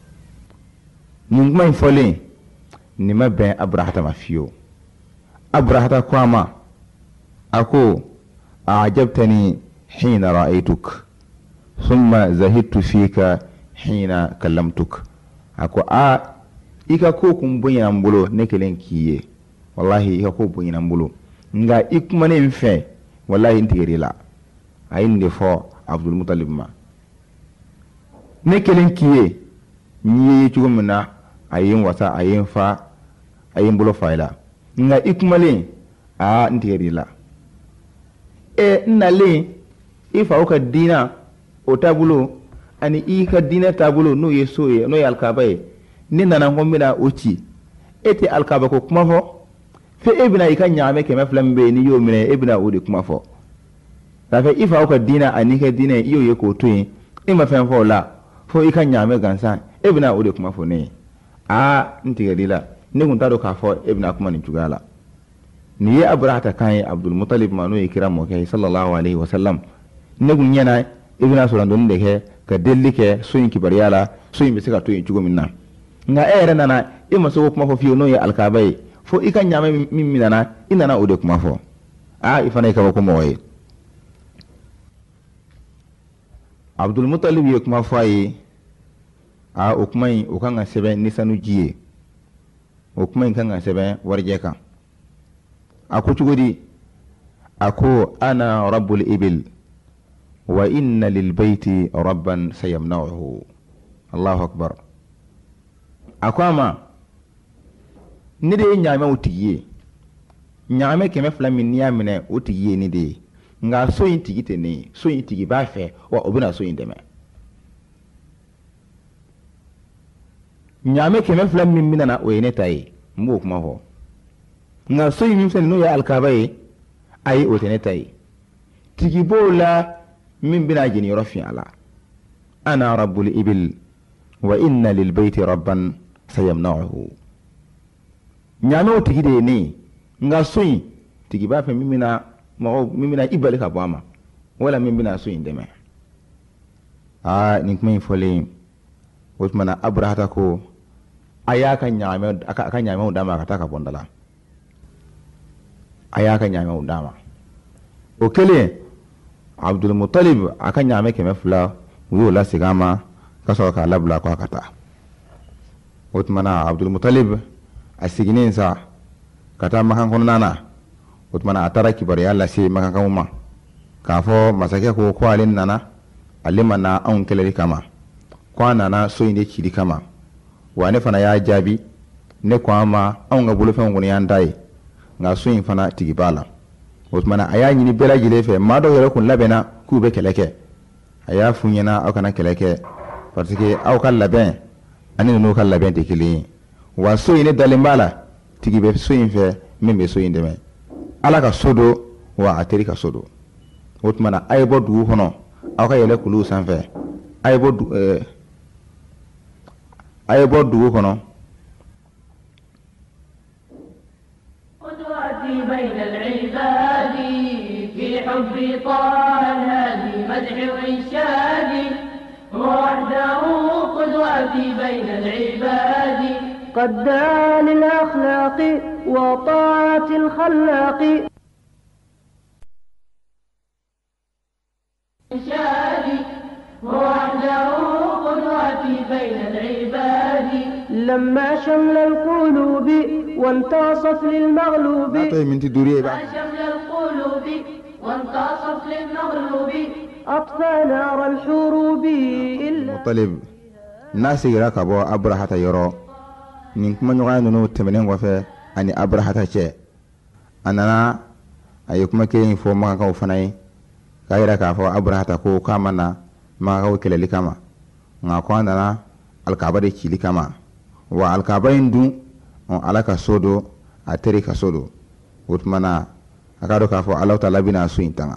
nin kuma in fɔlen ni ma bɛn abrahata ma fiyo abrahata ko a ma a ko ajabtani hina ra'aytuk thumma zahidtu fika hina kallamtuk a ko a i ka ko kun bonyana n bolo ne kelen k'i ye wallahi i ka ko bonyana n bolo nga i kumanen n fɛ wallahi n tigɛr'i la a ye nin de fɔ abdulmutalib ma ne kelen k'i ye n ye cogo min na a ye n wasa a ye n fa a ye n bolo fa i la nga i kumalen a n tigɛr'i la e n nalen i faw ka diina o taabolo ani i ka diinɛ taabolo n'o ye so ye n'o ye alikaba ye ne nana ko n bɛna o ci e tɛ alikaba ko kuma fɔ fo e bɛna i ka ɲaamɛ kɛmɛ fila min bɛ yen n'i y'o minɛ e bɛna o de kuma fɔ k'a fɛ i faw ka diina ani ka diinɛ i y'o ye k'o to yen e ma fɛn fɔ o la fo i ka ɲaamɛ gansan e bɛna o de kuma fɔ ne ye aa n tigɛr'i la ne kun t'a dɔn k'a fɔ e bɛna kuma nin cogoya la nin ye abrahata kan ye abdulmutalib ma n'o ye kira mɔkɛ ye sallallahu alaihi wasallam ne kun ɲɛna i bɛna sɔrɔndonni de kɛ ka delili kɛ so in kibariya la so in bɛ se ka to yen cogo min na nka e yɛrɛ nana e ma se ko kuma fɔ fiyewu n'o ye alikaba ye fo i ka ɲaamɛ min minana i nana o de kuma fɔ aa i fana ye kabako mɔgɔ ye abdulmutalib ye kuma fɔ a ye aa o kuma in o kan ka sɛbɛn ni sanuji ye o kuma in kan ka sɛbɛn warijɛ kan a ko cogo di a ko ana rabbul ibil wa inna lil bayti rabban sayamna'uhu allahu akbar a ko a ma ne de ye ɲaamɛw tigi ye ɲaamɛ kɛmɛ fila min n'i y'a minɛ o tigi ye ne de ye nka so in tigi tɛ ne ye so in tigi b'a fɛ wa o bɛna so in dɛmɛ ɲaamɛ kɛmɛ fila min bɛna o ye ne ta ye n b'o kuma fɔ nka so in min filɛ nin n'o ye alikaba ye ayi o tɛ ne ta ye tigi b'o la min bɛna jeniyɔrɔ fiɲɛ a la ana rabbul ibil wa inna lil bayti rabban sayamna'uhu ɲaamɛw tigi de ye ne ye nka so in tigi b'a fɛ min bɛna mɔgɔw min bɛna i bali ka bɔ a ma wala min bɛna so in dɛmɛ aa nin kuma in fɔlen o tuma na abrahata ko a y'a ka ɲaamɛ a ka ɲaamɛw d'a ma a ka taa ka bɔ n da la a y'a ka ɲaamɛw d'a ma o kɛlen abdulmutalib a ka ɲaamɛ kɛmɛ fila u y'o lasegin a ma ka sɔrɔ k'a labila ko a ka taa o tuma na abdulmutalib a seginnen sa ka taa makan kɔnɔna na o tuma na a taara kibaruya lase makankanw ma k'a fɔ masakɛ ko ko ale nana ale ma na anw kɛlɛli kama ko a nana so in de cili kama wa ne fana y'a jaabi ne ko an ma anw ka bolofɛnw kɔni y'an ta ye nka so in fana tigi b'a la o tuma na a y'a ɲini bɛɛ lajɛlen fɛ maa dɔw yɛrɛ kun labɛnna k'u bɛ kɛlɛ kɛ a y'a f'u ɲɛna aw kana kɛlɛ kɛ parce que aw ka labɛn ani ninnu ka labɛn tɛ kelen ye wa so in ne dalen b'a la tigi bɛ so in fɛ min bɛ so in dɛmɛ ala ka so don wa a teri ka so don o tuma na a ye bɔ dugu kɔnɔ aw ka yɛlɛ kuluw sanfɛ a ye bɔ ɛɛ a ye bɔ dugu kɔnɔ بين العباد في حب طه الهادي مدح وإنشاد وحده قدوتي بين العباد قد دعا للأخلاق وطاعة الخلاق إنشاد وحده قدوتي بين العباد لما شمل القلوب وانتصف للمغلوب من تدوري ما شمل القلوب وانتصف للمغلوب أطفى نار الحروب إلا مطلب الناس يراك أبو أبرهة يرو نكما نغانو تمنين وفي أني أبرهة شيء أننا أيكما كين فو ما كاو فناي كايرا كافو أبرهة كو كامنا ما كاو كلا لكما ناكوانا الكعبة دي كي لكما والكعبة يندو على كسودو أتري كسودو وتمنا أكادو كافو الله تعالى بنا سوين تانا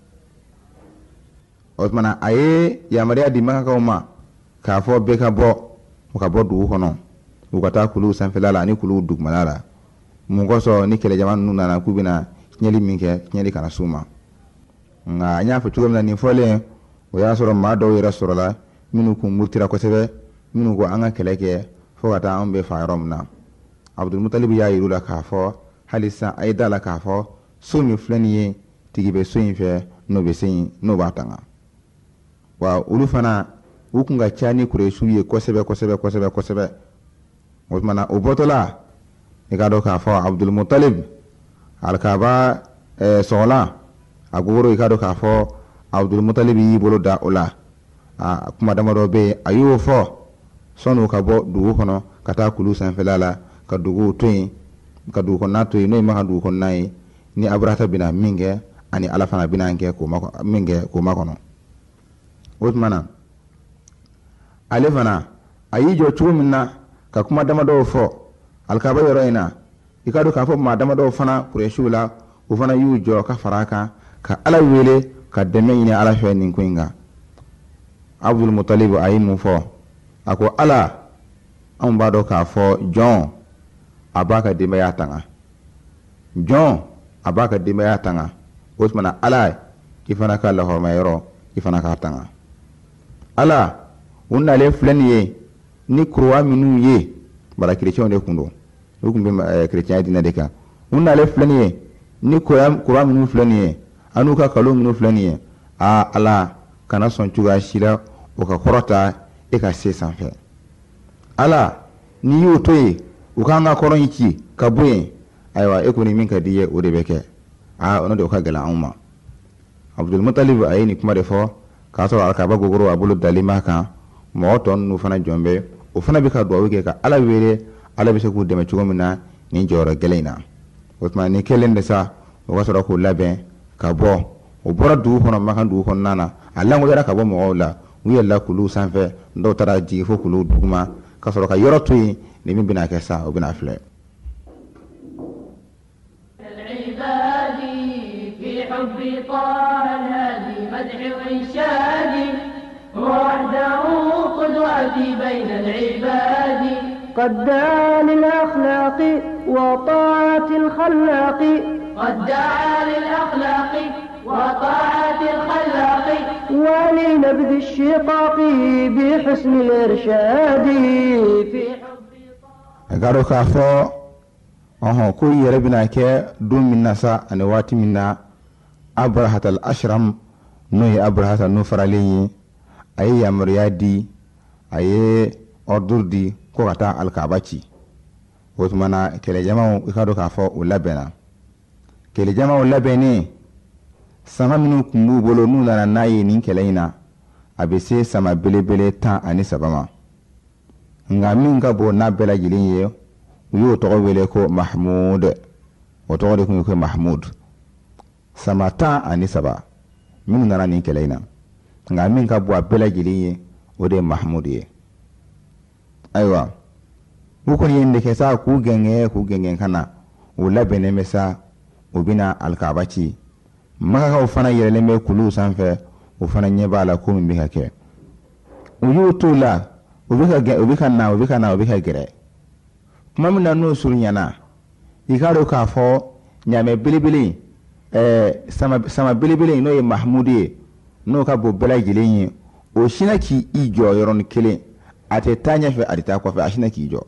وتمنا أيه يا مريا دي ما كاو ما كافو بيكا بو وكابو دو هنو وكتا كلو سنفلالا ني كلو دوك ملالا mungoso ni kele jaman nuna na kubina nyeli minke nyeli kana suma nga nya fa tugam na ni fole o ya soro ma do yira soro la minu ku murtira ko sebe minu ko anga keleke fo kata ambe fa romna abdul mutalib ya yiru la ka fo halisa aida la ka fo sumi flaniye tigibe soyin fe no be sin no batanga wa ulufana ukunga chani kuresu ye ko sebe ko sebe ko sebe ko sebe osmana obotola ikado ka fo abdul muttalib alkaba e sola agoro ikado ka fo abdul muttalib yi bolo da ola a kuma damaro be ayu fo sonu ka bo dugu kono kata kulu sanfelala ka dugu toyin ka dugu kono toyin no ma dugu kono nay ni abrata bina minge ani alafana bina nke ko ma minge ko ma kono otmana alefana ayi jo chumina ka kuma damado fo alkaba yoro ina ikado ka fo ma damado fana kureshula o fana yu jo ka faraka ka ala wele ka deme ine ala fe nin kuinga abdul muttalib ayi mu fo ako ala an bado ka fo john abaka deme ya tanga john abaka deme ya tanga osmana ala ifana ka la horma yoro ifana ka tanga ala unna le flaniye ni croix minu ye bara chrétien de kundo ukumbe chrétien dina deka unna le flaniye ni croix croix minu flaniye anuka kalo minu flaniye a ala kana son tuga shira o ka korota e ka se sanfe ala ni yotoye o ka nga koron yiki ka boye aywa e ko ni min ka diye o de beke a ono de o ka gala umma abdul muttalib ayini kuma de fo ka so alka ba gogoro abulu dalima kan mo ton nu fana jombe o fana bi ka do wike ka ala wele ala bi se ku deme chugomina ni joro gelena otma ni kelende sa o ka so ko labe ka bo o bora du hono makan du hono nana alla ngo yara ka bo mo wala wi alla kulu sanfe ndo tara ji fo kulu duguma ka so ka yoro tuyi ni min bina ke sa o bina fle حبي طه الهادي مدح وإنشادي وحده قدوتي بين العباد قد دعا للأخلاق وطاعة الخلاق قد دعا للأخلاق وطاعة الخلاق ولنبذ الشقاق بحسن الإرشاد في حبي طه أهو كوي يربنا كي دون من نساء أن واتي منا أبرهة الأشرم نوي أبرهة نفرالي أي يمريادي أي أردور دي كوغتا الكعباتي وثمانا كلي جماعو إخادو كافو ولبنا كلي جماعو لبني سما منو كمبو بولو نولا ناي نين كلينا أبسي سما بلي بلي تان أني سبما nga minga bo na bela jilinye uyo togo wele ko mahmud o togo de ko mahmud samata ani saba min nana ni kelaina nga min ka bo bela jiliye o de mahmud ye aywa ko ni inde ke sa ku genge ku genge kana o labene mesa o bina alkabati maka ka o fana yele me kulu sanfe o fana nyeba la ko min bika ke uyo tula o bika ge o bika na o bika na o bika gere kuma mina no surunyana ikaro ka fo nyame bilibili eh sama sama bilibili no ye mahmudi no ka bo bela gilenyi o shinaki ijo yoron kele ate tanya fe adita ko fe ashinaki ijo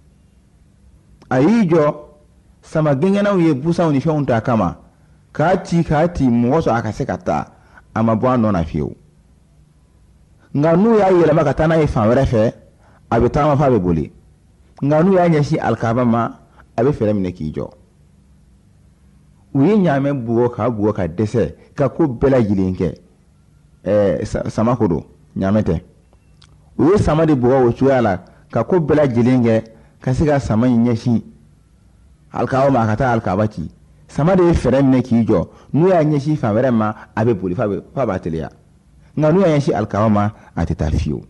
ayijo sama gengena ye busa oni fe unta kama kati kati mwoso akasekata ama bwano na fiu nga nu ya yele makata na ifa werefe a bɛ taama fa a bɛ boli nka n'u y'a ɲɛsin alikaba ma a bɛ fɛɛrɛ minɛ k'i jɔ. u ye ɲaamɛ bugɔ k'a bugɔ ka dɛsɛ ka ko bɛɛ lajɛlen kɛ ɛɛ sama ko don ɲaamɛ tɛ. u ye sama de bugɔ o cogoya la ka ko bɛɛ lajɛlen kɛ ka se ka sama in ɲɛsin alikaba ma a ka taa alikaba ci. sama de ye fɛɛrɛ minɛ k'i jɔ n'u y'a ɲɛsin fan wɛrɛ ma a bɛ boli fa b'a teliya nka n'u y'a ɲɛsin alikaba ma a tɛ taa fiyewu.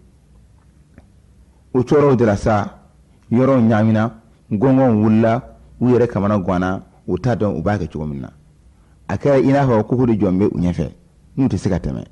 o tɔɔrɔw de la sa yɔrɔw ɲaamina gɔngɔnw wulila u yɛrɛ kamana ganna u t'a dɔn u b'a kɛ cogo min na. a kɛra i n'a fɔ koko de jɔn bɛ u ɲɛfɛ n'u tɛ se ka tɛmɛ.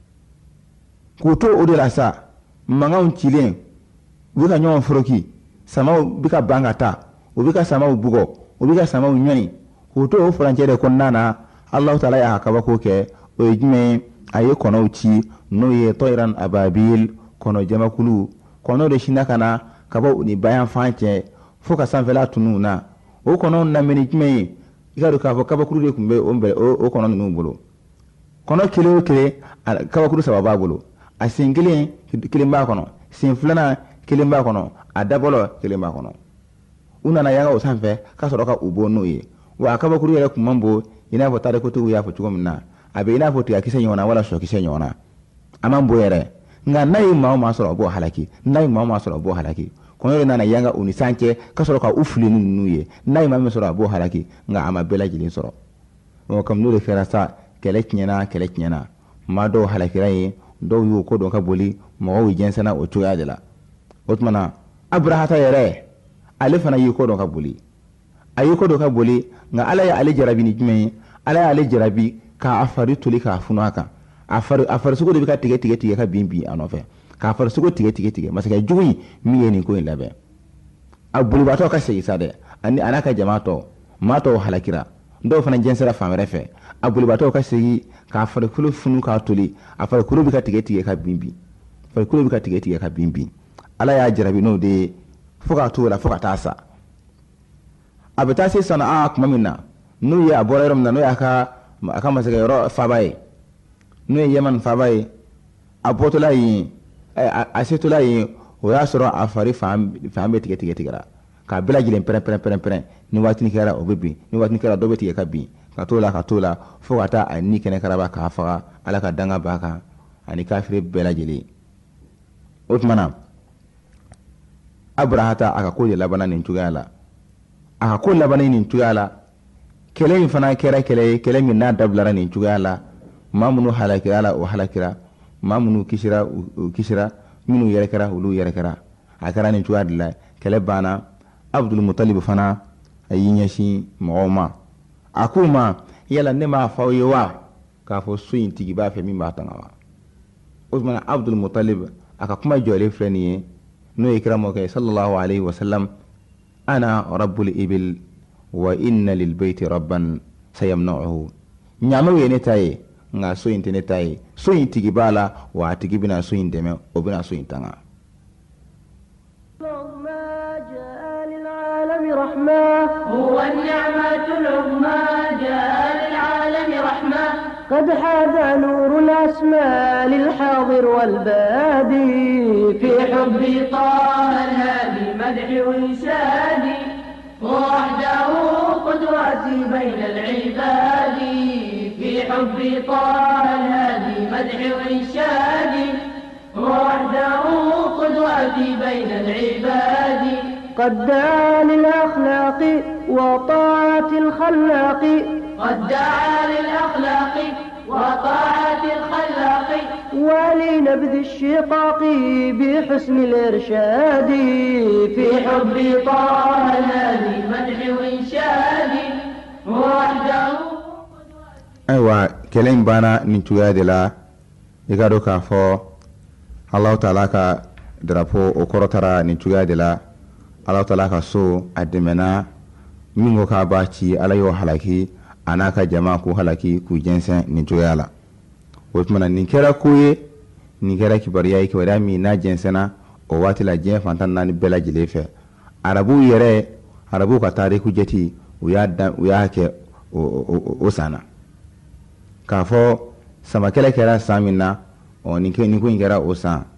k'u to o de la sa mankanw cilen u bɛ ka ɲɔgɔn foroki samaw bɛ ka ban ka taa u bɛ ka samaw bugɔ u bɛ ka samaw ɲɔni k'u to o furancɛ de kɔnɔna na Alahu Taala y'a kabako kɛ o ye jumɛn ye a ye kɔnɔw ci n'o ye tɔyiran ababil kɔnɔ jamakulu kɔnɔw de sinna ka na ka bɔ ni bayan fan cɛ fo ka sanfɛla tunun na o kɔnɔw lamɛnni jumɛn ye i ka dɔn k'a fɔ kabakuru de tun bɛ o bɛ o kɔnɔ ninnu bolo. kɔnɔ kelen o kelen kabakuru saba b'a bolo a sen kelen kelen b'a kɔnɔ sen filanan kelen b'a kɔnɔ a dabɔlɔ kelen b'a kɔnɔ. u nana yanga o sanfɛ ka sɔrɔ ka u bɔ n'o ye wa a kabakuru yɛrɛ kun man bon i n'a fɔ tarikotigiw y'a fɔ cogo min na a bɛ i n'a fɔ tigakisɛ ɲɔgɔnna wala sɔkisɛ ɲɔgɔnna a man bon yɛrɛ nka n'a ye maa o maa sɔrɔ o b'o halaki n'a ye maa o maa sɔrɔ o b'o halaki. kɔnɔ de nana yanga u ni sancɛ ka sɔrɔ ka u fili ni ninnu ye n'a ye maa min sɔrɔ a b'o halaki nka a ma bɛɛ lajɛlen sɔrɔ. ɔ comme n'o de kɛra sa kɛlɛ tiɲɛna kɛlɛ tiɲɛna maa dɔw halakira ye dɔw y'o ko dɔn ka boli mɔgɔw ye jɛnsɛnna o cogoya de la. o tuma na Aburahata yɛrɛ ale fana y'i ko dɔn ka boli a y'i ko dɔn ka boli nka ala ye ale jarabi ni jumɛn ye ala ye ale jarabi k'a fari toli k'a funu a kan a fari a farisogo de bɛ ka tigɛ tigɛ tigɛ ka bin bin a nɔfɛ k'a farisogo tigɛ tigɛ tigɛ masakɛ jugu in min ye nin ko in labɛn. a bolibaatɔ ka segin sa dɛ ani a n'a ka jama tɔ maa tɔw halakira dɔw fana jɛnsɛra fan wɛrɛ fɛ a bolibaatɔ ka segin k'a farikolo funu k'a toli a farikolo bɛ ka tigɛ tigɛ ka bin bin farikolo bɛ ka tigɛ tigɛ ka bin bin ala y'a jarabi n'o de ye fo k'a to o la fo ka taa sa. a bɛ taa se Sana'a tuma min na n'o ye a bɔra yɔrɔ min na n'o y'a ka a ka masakɛyɔrɔ faaba ye n'o ye Yɛmani faaba ye a bɔtɔla yen a setɔla yen o y'a sɔrɔ a fari fan bɛ tigɛ tigɛ tigɛra k'a bɛɛ lajɛlen pɛrɛn pɛrɛn pɛrɛn pɛrɛn ni waati kɛra o bɛ bin ni waati kɛra dɔ bɛ tigɛ ka bin ka t'o la ka t'o la fo ka taa a ni kɛnɛ karaba k'a faga ala ka danga b'a kan ani kafiri bɛɛ lajɛlen. o tuma na Aburahata a ka ko de labanna nin cogoya la a ka ko labanna nin cogoya la kɛlɛ in fana kɛra kɛlɛ ye kɛlɛ min n'a dabilara nin cogoya la maa minnu halakira la o halakira maa minnu kisira u kisira minnu yɛrɛ kɛra olu yɛrɛ kɛra a kɛra nin cogoya de la kɛlɛ banna Abdul Mutalib fana a y'i ɲɛsin mɔgɔw ma a k'u ma yala ne m'a fɔ aw ye wa k'a fɔ so in tigi b'a fɛ min b'a tanga wa. o tuma na Abdul Mutalib a ka kuma jɔlen filɛ nin ye n'o ye kira mɔkɛ sallallahu alayhi wa sallam ana rabbul ibil wa inna lil bayti rabban sayamna'uhu ɲaamaw ye ne ta ye nka so in tɛ ne ta ye so in tigi b'a la wa a tigi bɛna so in dɛmɛ o bɛna so in tanga. هو النعمة العظمى جاء للعالم رحمة قد حاز نور الأسماء للحاضر والبادي في حب طه الهادي مدح وإنشادي وحده قدوتي بين العباد في حب طه الهادي مدح وإنشادي وحده قدوتي بين العباد قد دعا للأخلاق وطاعة الخلاق قد دعا للأخلاق وطاعة الخلاق ولنبذ الشقاق بحسن الإرشاد في حب طه الهادي مدح وإنشاد وحده. أيوة كلام بانا نتويا دلا يقالوا كافو الله تعالى ka drapeau o korotara nitويا dela Allah Ta'ala ka so a dɛmɛna min ko k'a b'a ci ala y'o halaki a n'a ka jama k'u halaki k'u jɛnsɛn nin cogoya la. o tuma na nin kɛra ko ye nin kɛra kibariya ye kibariya min n'a jɛnsɛnna o waati la diɲɛ fantan naani bɛɛ lajɛlen fɛ arabuw yɛrɛ arabuw ka tariku jɛti u y'a u y'a kɛ o o o san na k'a fɔ samakɛlɛ kɛra san min na ɔ nin ko in kɛra o san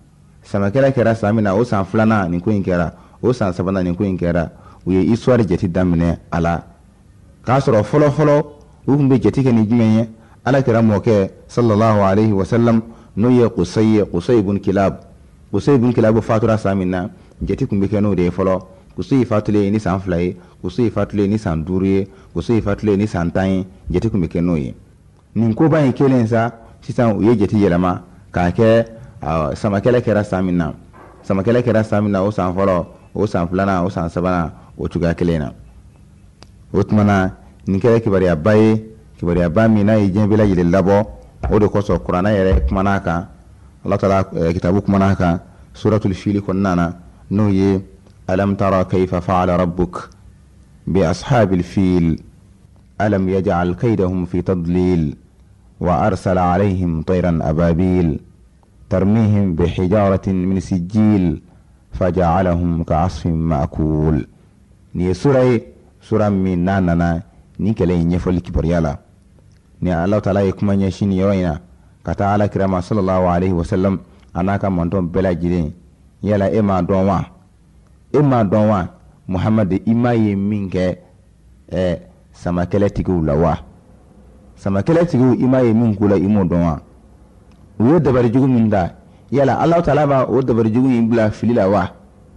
sama kɛra kɛra san min na o san filanan nin ko in kɛra o san sabanan nin ko in kɛra u ye histoire jate daminɛ a la k'a sɔrɔ fɔlɔ fɔlɔ u tun bɛ jate kɛ ni jumɛn ye ala kɛra mɔkɛ sallallahu alaihi wasallam n'o ye Qusay ye Qusay ibn Kilab Qusay ibn Kilab fatura san min na jate kun bɛ kɛ n'o de ye fɔlɔ Qusay fatulen ni san fila ye Qusay fatulen ni san duuru ye Qusay fatulen ni san tan ye jate kun bɛ kɛ n'o ye nin koba in kelen sa sisan u ye jate yɛlɛma k'a kɛ samakɛlɛ kɛra san min na samakɛlɛ kɛra san min na o san fɔlɔ o san filanan o san sabanan o cogoya kelen na o tuma na nin kɛra kibaruyaba ye kibaruyaba min n'a ye diɲɛ bɛɛ lajɛlen labɔ o de kosɔn kuranɛ yɛrɛ kumana kan Allah taala kitabu kumana kan suratul fil kɔnɔna na n'o ye alam tara kayfa fa'ala rabbuk bi ashabil fil alam yaj'al kaydahum fi tadlil wa arsala alayhim tayran ababil ترميهم بحجارة من سجيل فجعلهم كعصف مأكول ني سورة سورة من نانانا ني كلي نيفول كبريالا ني الله تعالى يكما نيشين يوينا كتعالى كرام صلى الله عليه وسلم أنا كمانتون بلا جدين يلا إما دونوا إما دونوا محمد إما يمينك إيه سمكالة تقول لوا سمكالة تقول إما يمينك لا إمو دونوا wo dabari jugu min da yala Allah taala ba o dabari jugu in bila fili la wa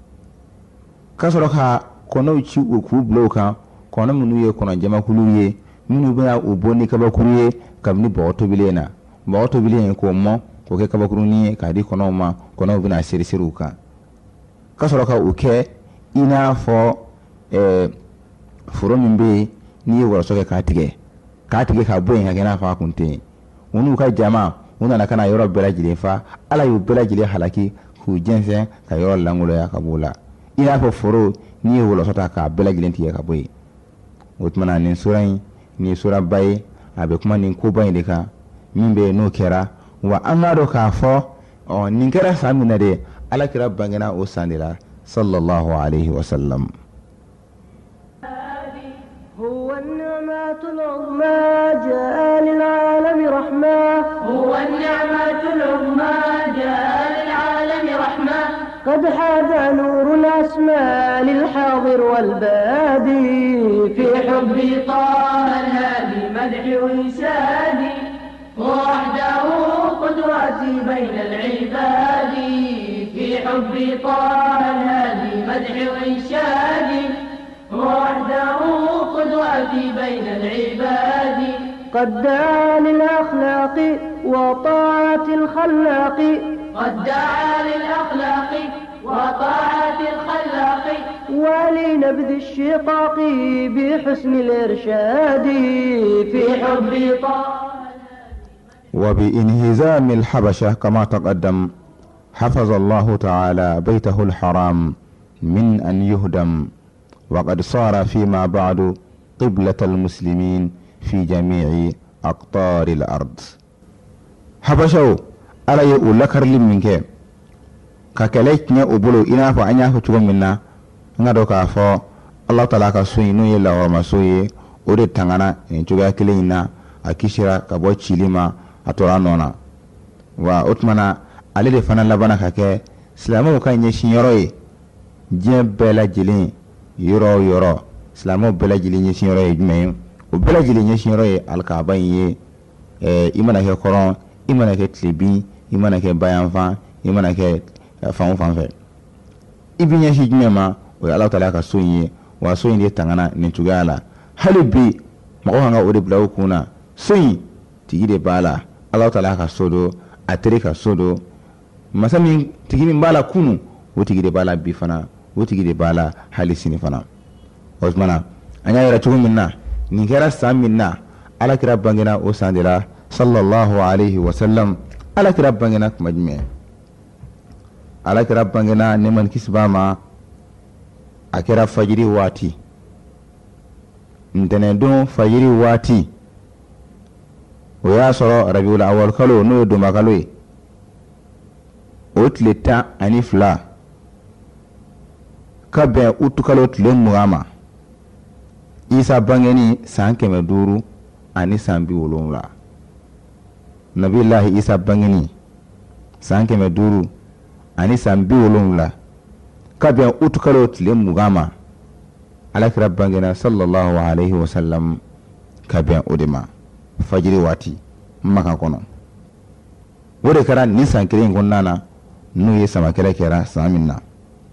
ka sɔrɔ ka kɔnɔw ci o k'u bila o kan kɔnɔ minnu ye kɔnɔ jamakulu ye minnu bɛna o bɔ ni kabakuru ye kabini bɔgɔ tobilen na bɔgɔ tobilen k'o mɔ k'o kɛ kabakurunin ye k'a di kɔnɔw ma kɔnɔw bɛna seri seri u kan ka sɔrɔ ka o kɛ i n'a fɔ ɛɛ foro min bɛ yen n'i ye wɔlɔsɔ kɛ k'a tigɛ k'a tigɛ k'a bɔ yen ka kɛ n'a fɔ a kun tɛ yen u n'u ka jama u nana kana yɔrɔ bɛɛ lajɛlen fa ala y'u bɛɛ lajɛlen halaki k'u jɛnsɛn ka yɔrɔ langoloya ka b'o la i n'a fɔ foro n'i ye wɔlɔsɔ ta k'a bɛɛ lajɛlen tigɛ ka bɔ yen o tuma na nin sura in nin ye suraba ye a bɛ kuma nin koba in de kan min bɛ yen n'o kɛra wa an k'a dɔn k'a fɔ ɔ nin kɛra san min na de ala kɛra bangena o san de la sallallahu alaihi wa sallam. العظمى جاء للعالم رحمة هو النعمة العظمى جاء للعالم رحمة قد حاز نور الأسماء للحاضر والبادي في حب طه الهادي مدح وإنشادي وحده قدوتي بين العباد في حب طه الهادي مدح وإنشادي وحده قدوتي بين العباد قد دعا للأخلاق وطاعة الخلاق قد دعا للأخلاق وطاعة الخلاق ولنبذ الشقاق بحسن الإرشاد في حب طه وبانهزام الحبشة كما تقدم حفظ الله تعالى بيته الحرام من أن يهدم وقد صار فيما بعد قبلة المسلمين في جميع أقطار الأرض. حبشو ألا يقول لك رلم منك كاكليك نيا أبولو إنا فأنيا فتوى منا نادو كافو الله تعالى كسوي نوي الله وما سوي أريد تنغانا نتوغا كلينا أكيشرا كبو تشيلما أتورانونا وأتمنى ألي دفنا لبنا كاكي سلامو كان يشين يروي جيب بلا جلين yɔrɔ yɔrɔ silamɛw bɛɛ lajɛlen ɲɛsin yɔrɔ ye jumɛn ye o bɛɛ lajɛlen ɲɛsin yɔrɔ ye alikaaba in ye ɛɛ i mana kɛ kɔrɔn i mana kɛ tilebin i mana kɛ bayanfan i mana kɛ fan o fan fɛ i bɛ ɲɛsin jumɛn ma o ye Alahu Taala ka so in ye wa so in de tangana nin cogoya la hali bi mɔgɔw kan ka o de bila u kun na so in tigi de b'a la Alahu Taala ka so do a teri ka so do masa min tigi min b'a la kunu o tigi de b'a la bi fana o tigi de b'a la hali sini fana o tumana an y'a yɛrɛ cogo min na nin kɛra san min na alakira bangena o san de la sallallahu alaihi wa sallam alakira bangena kuma jumɛn alakira bangena ne man kisi b'a ma a kɛra fajiri waati ntɛnɛndon fajiri waati o y'a sɔrɔ rabiul awwal kalo n'o ye donba kalo ye o tile tan ani fila ka bɛn utu kalo tile mugan ma isa bangeni san kɛmɛ duuru ani san bi wolonwula nabilahi isa bangeni san kɛmɛ duuru ani san bi wolonwula ka bɛn utu kalo tile mugan ma alakira bangena sallallahu alaihi wasallam ka bɛn o de ma fajiri waati Maka kɔnɔ. O de kɛra nin san kelen kɔnɔna na n'u ye samakɛlɛ kɛra san min na.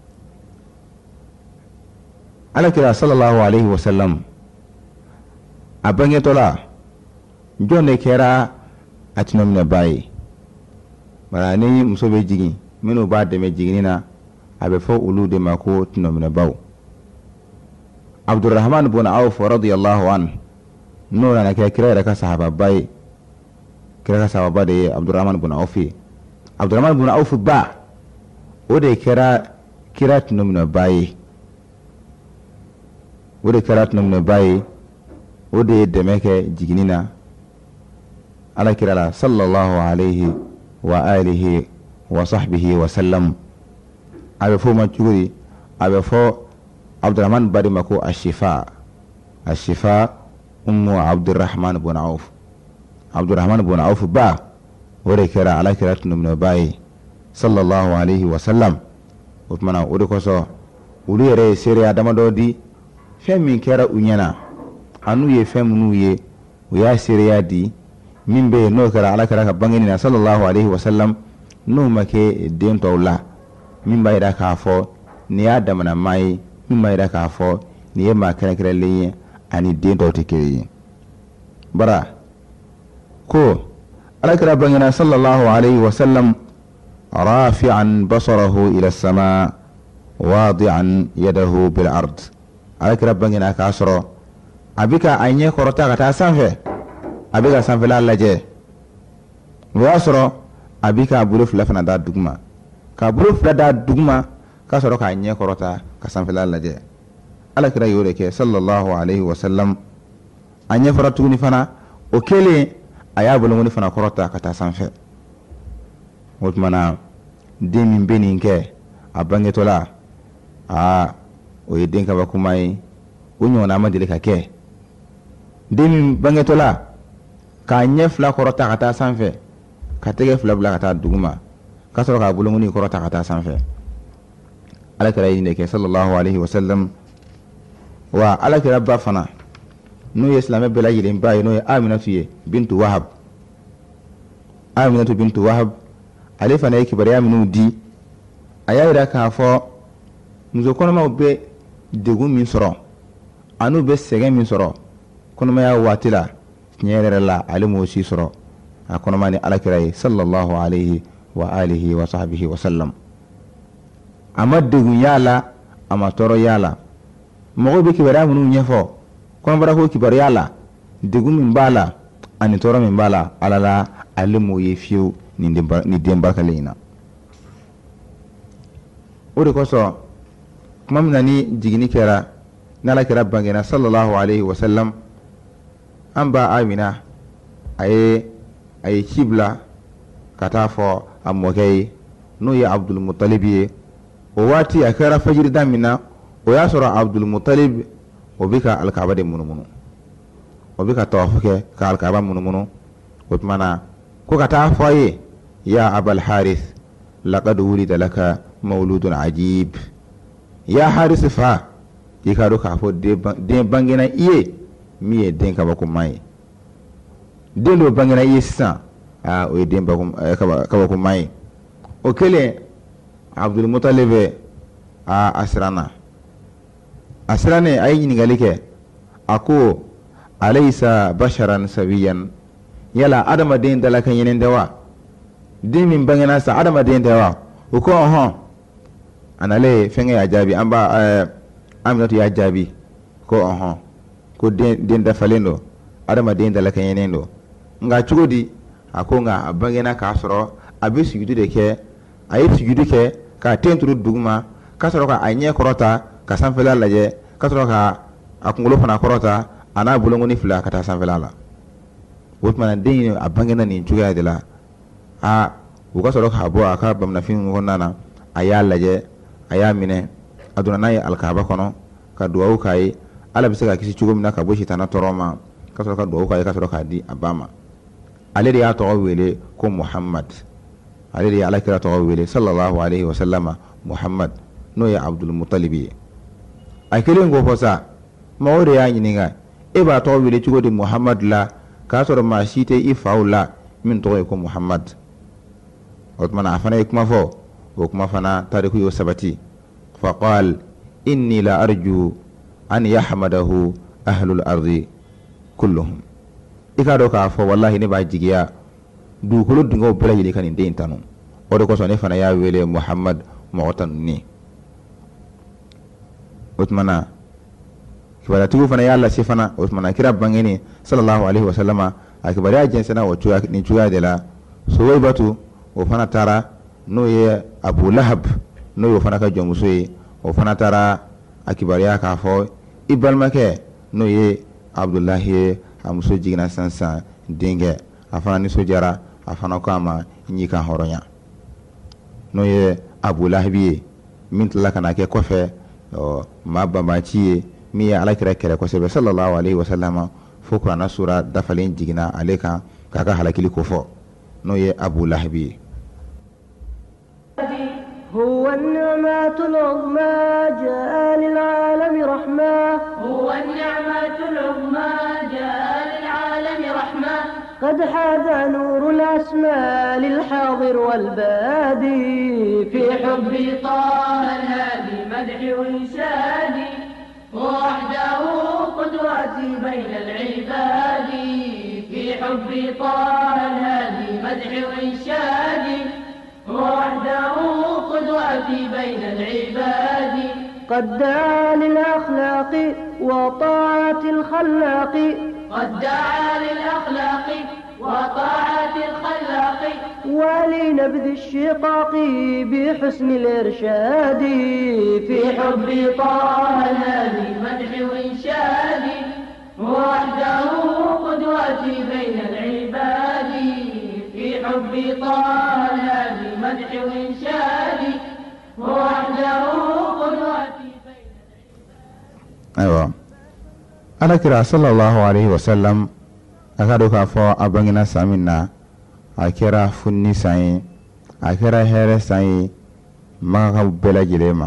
Alakira sallallahu alaihi wasallam a bangetɔla jɔn de kɛra a tinominɛba ye. Bara ni muso bɛ jigin minnu b'a dɛmɛ jiginni na a bɛ fɔ olu de ma ko tinominɛbaw. Abdurrahman ibn Auf radiyallahu anhu n'o nana kɛ kira yɛrɛ ka sahababa ye. Kira ka sahababa de ye Abdurrahman ibn Auf ye. Abdurrahman ibn Auf ba o de kɛra kira tinominɛba ye. O de kɛra tinominɛba ye. O de ye dɛmɛ kɛ jiginni na alakira la sallallahu alaihi wa alihi wa sahbihi wa sallam. A bɛ fɔ ma cogo di? A bɛ fɔ Abdurrahman ba de ma ko Ashifa. Ashifa ummu Abdurrahman ibn Auf. Abdurrahman ibn Auf ba o de kɛra alakira tinominɛba ye sallallahu alaihi wa sallam. O tumana o de kosɔn olu yɛrɛ ye seereya damadɔ di fɛn min kɛra u ɲɛna anu ye fɛn minnu ye u y'a seereya di min bɛ yen n'o kɛra alakira ka bangeni na sallallahu alaihi wa sallam n'o ma kɛ den tɔw la min b'a yira k'a fɔ nin y'a damana maa ye min b'a yira k'a fɔ nin ye maa kɛrɛnkɛrɛnlen ye ani den tɔw tɛ kelen ye. Bara ko alakira bangena sallallahu alaihi wa sallam rafi'an basarahu ila as-sama wadi'an yadahu bil ard. Alakira bangena k'a sɔrɔ a bɛ ka a ɲɛ kɔrɔta ka taa sanfɛ a bɛ ka sanfɛla lajɛ. O y'a sɔrɔ a bɛ k'a bolo fila fana da duguma k'a bolo fila da duguma k'a sɔrɔ k'a ɲɛ kɔrɔta ka sanfɛla lajɛ. Alakira y'o de kɛ sallallahu alaihi wa sallam. A ɲɛ fɔra tuguni fana o kɛlen a y'a bolokoni fana kɔrɔta ka taa sanfɛ. O tumana den min bɛ nin kɛ a bangetɔla aa o ye den kabakoma ye o ɲɔgɔnna ma deli ka kɛ. Den min bangetɔla k'a ɲɛ fila kɔrɔta ka taa sanfɛ ka tɛgɛ fila bila ka taa duguma ka sɔrɔ k'a bolokoni kɔrɔta ka taa sanfɛ. Alakira ye nin de kɛ sallallahu alaihi wa sallam. Wa alakira ba fana n'o ye silamɛ bɛɛ lajɛlen ba ye n'o ye Aminatu ye bintu Wahab. Aminatu bintu Wahab ale fana ye kibaruya minnu di a y'a yira k'a fɔ muso kɔnɔmaw bɛ degun min sɔrɔ an'u bɛ sɛgɛn min sɔrɔ kɔnɔmaya waati la tiɲɛ yɛrɛ la ale m'o si sɔrɔ a kɔnɔma ni alakira ye sallallahu alaihi wa alihi wa sahbihi wa sallam. A ma degun y'a la a ma tɔɔrɔ y'a la. Mɔgɔw bɛ kibaruya minnu ɲɛfɔ kɔnɔbara ko kibaruya la degun min b'a la ani tɔɔrɔ min b'a la ala la ale m'o ye fiyewu nin den barikalen in na. O de kosɔn kuma min na ni jiginni kɛra n'alakira bangena sallallahu alaihi wa sallam an ba Amina a ye a ye ci bila ka taa fɔ a mɔkɛ ye n'o ye Abdul Muttalib ye. O waati a kɛra fajiri da min na o y'a sɔrɔ Abdul Muttalib o bɛ ka alikaba de munumunu o bɛ ka tawaf kɛ ka alikaba munumunu. O tumana ko ka taa fɔ a ye ya Abal Harith laqad wulida laka mawludun ajib. Ya Harith fa i ka dɔn k'a fɔ den bangena i ye min ye den kabakoma ye. Den dɔ bangena i ye sisan aa o ye den kabakoma ye. O kɛlen Abdul Muttalib a a siranna a sirannen a ye ɲininkali kɛ a ko alaysa basharan sabiyan yala adamaden dalakɛɲɛnen tɛ wa den min bangena sa adamaden tɛ wa. O ko ɔhɔn a nalen fɛnkɛ y'a jaabi an b'a ɛɛ Aminatu y'a jaabi ko ɔhɔn ko den den dafalen don adamaden dalakɛɲɛnen don nka cogo di a ko nka a bangena k'a sɔrɔ a bɛ sujudu de kɛ a ye sujudu kɛ k'a ten turu duguma ka sɔrɔ ka a ɲɛ kɔrɔta ka sanfɛla lajɛ ka sɔrɔ ka a kunkolo fana kɔrɔta a n'a bolokoni fila ka taa sanfɛla la. O tumana den in a bangena nin cogoya de la aa u ka sɔrɔ k'a bɔ a ka bamananfin kɔnɔna na a y'a lajɛ a y'a minɛ a donna n'a ye alikaba kɔnɔ ka dugawu k'a ye ala bɛ se ka kisi cogo min na ka bɔ sitana tɔɔrɔ ma ka sɔrɔ ka dugawu k'a ye ka sɔrɔ k'a di a ba ma. Ale de y'a tɔgɔ wele ko Muhammad. عليه على كرا تويلي صلى الله عليه وسلم محمد نو يا عبد المطلب أكلين غوفوسا ما وري يعني نيجا إبا تويلي تقول محمد لا كاسر ما شيته إفاولا من تويكم محمد وثمان عفنا يكما فو وكما فنا تاريخ يوسبتي فقال إني لا أرجو أن يحمده أهل الأرض كلهم إكادو كافو والله نبا جيجيا دو كل دنگو بلا يلي كان دين تانو ودو كسو نفنا يا ويلي محمد معتن ني وثمانا كبالا تيو فنا يا الله سيفنا وثمانا كراب بانغيني صلى الله عليه وسلم أكبر يا جنسنا وچويا نچويا دلا سويباتو وفنا تارا نو يه أبو لهب نو يفنا كجومسوي وفنا تارا أكبر يا كافو إبال مكة نو يه عبد الله amuso jigina sansan denge afana ni sojara afana kama nyika horonya no ye Abu Lahabi min tla kana ke kofe o mabba machi mi ya ala kira kira ko sebe sallallahu alaihi wasallam fukra na sura dafalin jigina aleka kaka halakili kofo no ye Abu Lahabi هو النعمة العظمى جاء للعالم رحمة هو النعمة العظمى جاء للعالم رحمة قد حاد نور الأسماء للحاضر والبادي في حب طه الهادي مدح وإنشادي وحده قدوتي بين العباد في حب طه الهادي مدح وإنشادي وحده قدوتي بين العباد قد دعا للأخلاق وطاعة الخلاق قد دعا للأخلاق وطاعة الخلاق ولنبذ الشقاق بحسن الإرشاد في حب طه الهادي مدح وإنشاد وحده قدوتي بين العباد في حب طه الهادي مدح وإنشادي وحده قدوتي بين أيوة أنا كرا صلى الله عليه وسلم أكادو كافو أبغينا سامينا أكرا فني ساي أكرا هير ساي ما كاب بلا جلما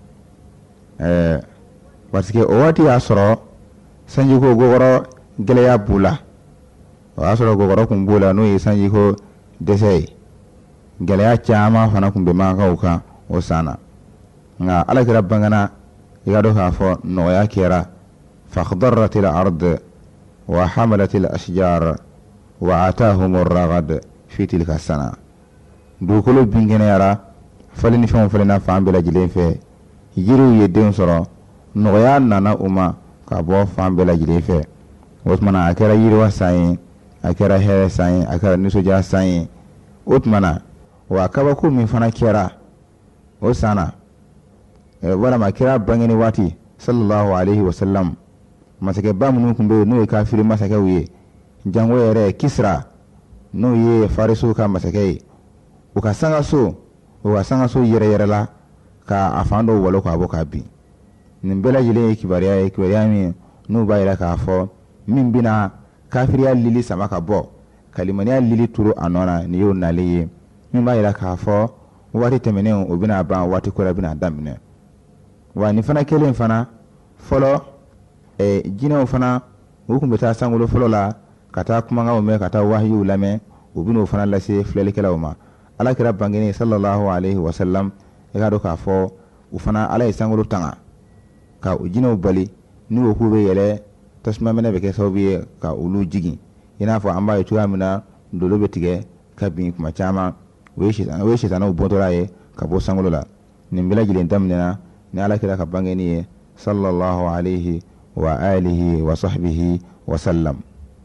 أه parce que o wati asro sanji ko gogoro geleya bula o asro gogoro kum bula no yi sanji ko desey geleya chama fana kum be ma ka o sana nga ala kira bangana yado ka fo no ya kira فاخضرت الأرض وحملت الأشجار وآتاهم الرغد في تلك السنة دو كل بينجن يرى فلن فهم فلنا فهم بلا جلين في يجروا يدين سرا نغيان نانا أما كابو فهم بلا جلين في وثمنا أكرا يروا ساين أكرا هير ساين أكرا نسوجا ساين وثمنا وأكبكو من فنا كيرا وسانا ولا ما كيرا بانجني واتي صلى الله عليه وسلم masake ba mun kun be no kafiri masake wiye jango yere Kisra no ye farisu ka masake o ka sanga so o ka sanga so yere yere la ka afando walo ka boka bi nimbela jile kibariya kibariya mi no ba yere ka fo min bina kafiri ya lili sama ka bo kalimani ya lili turu anona ni yo naliye min ba yere ka fo wati temene o bina ba wati ko bina damne wa ni fana kelen fana folo e jina fana hukum beta sangulo folo la kata kuma ngawo me kata wahyu lame ubino fana la se flele kala ma ala kira bangene sallallahu alaihi wasallam e ga do ka fo u fana ala sangulo tanga ka ujina bali ni wo kube yele tasma mena be ke sobi ka ulu jigi ina fo amba yitu amina dolo betige ka bi kuma chama we shi we shi tanu botora ye ka bo sangulo la nimbila jilen tamnena ni ala kira ka bangene sallallahu alaihi وآله وصحبه وسلم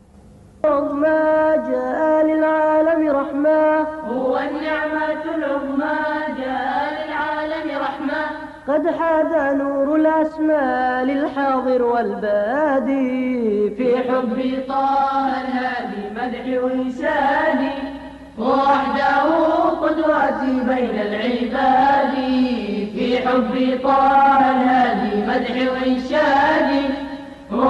ما جاء للعالم رحمة هو النعمة العظمى جاء للعالم رحمة قد حاد نور الأسماء للحاضر والبادي في حب طه الهادي مدح وإنشادي وحده قدوتي بين العباد في حب طه الهادي مدح وإنشادي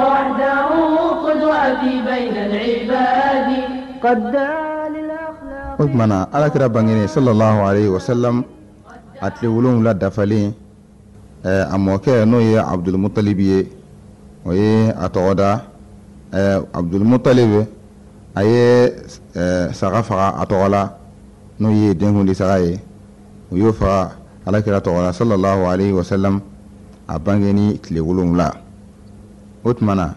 وحده قدوتي بين العباد قد دعا للأخلاق o tumana alakira bangene sallallahu alaihi wasallam a tile wolonwula dafalen a mɔkɛ n'o ye Abdul Muttalib ye o ye a tɔgɔ da Abdul Muttalib a ye saga faga a tɔgɔ la n'o ye denkundi saga ye o y'o faga alakira tɔgɔ la sallallahu alaihi wasallam a bangeni tile wolonwula o tumana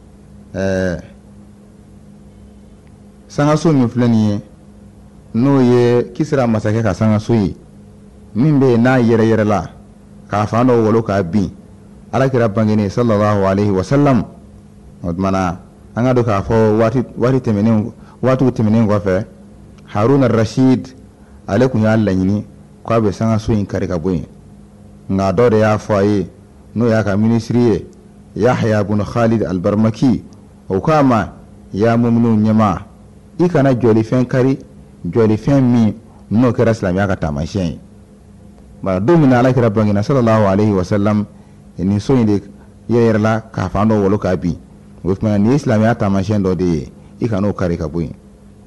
sangaso min filɛ nin ye n'o ye Kisira masakɛ ka sangaso ye min bɛ yen n'a yɛrɛ yɛrɛ la k'a fan dɔ wolo k'a bin alakira bangeni sallallahu alaihi wasallam o tumana an ka dɔn k'a fɔ waati waati tɛmɛnen waatiw tɛmɛnen kɔfɛ Haruna Rashid ale kun y'a laɲini k'a bɛ sangaso in kari ka bɔ yen nka dɔ de y'a fɔ a ye n'o y'a ka minisiri ye Yahya ibn Khalid al-Barmaki o k'a ma ya muminu ɲɛma i kana jɔlifɛn kari jɔlifɛn min n'o kɛra silamɛya ka taamasiyɛn ye bara don min na alakira bangena sallallahu alaihi wasallam nin so in de yɛrɛ la k'a fan dɔ wolo k'a bin o tumana nin ye silamɛya taamasiyɛn dɔ de ye i kana o kari ka bɔ yen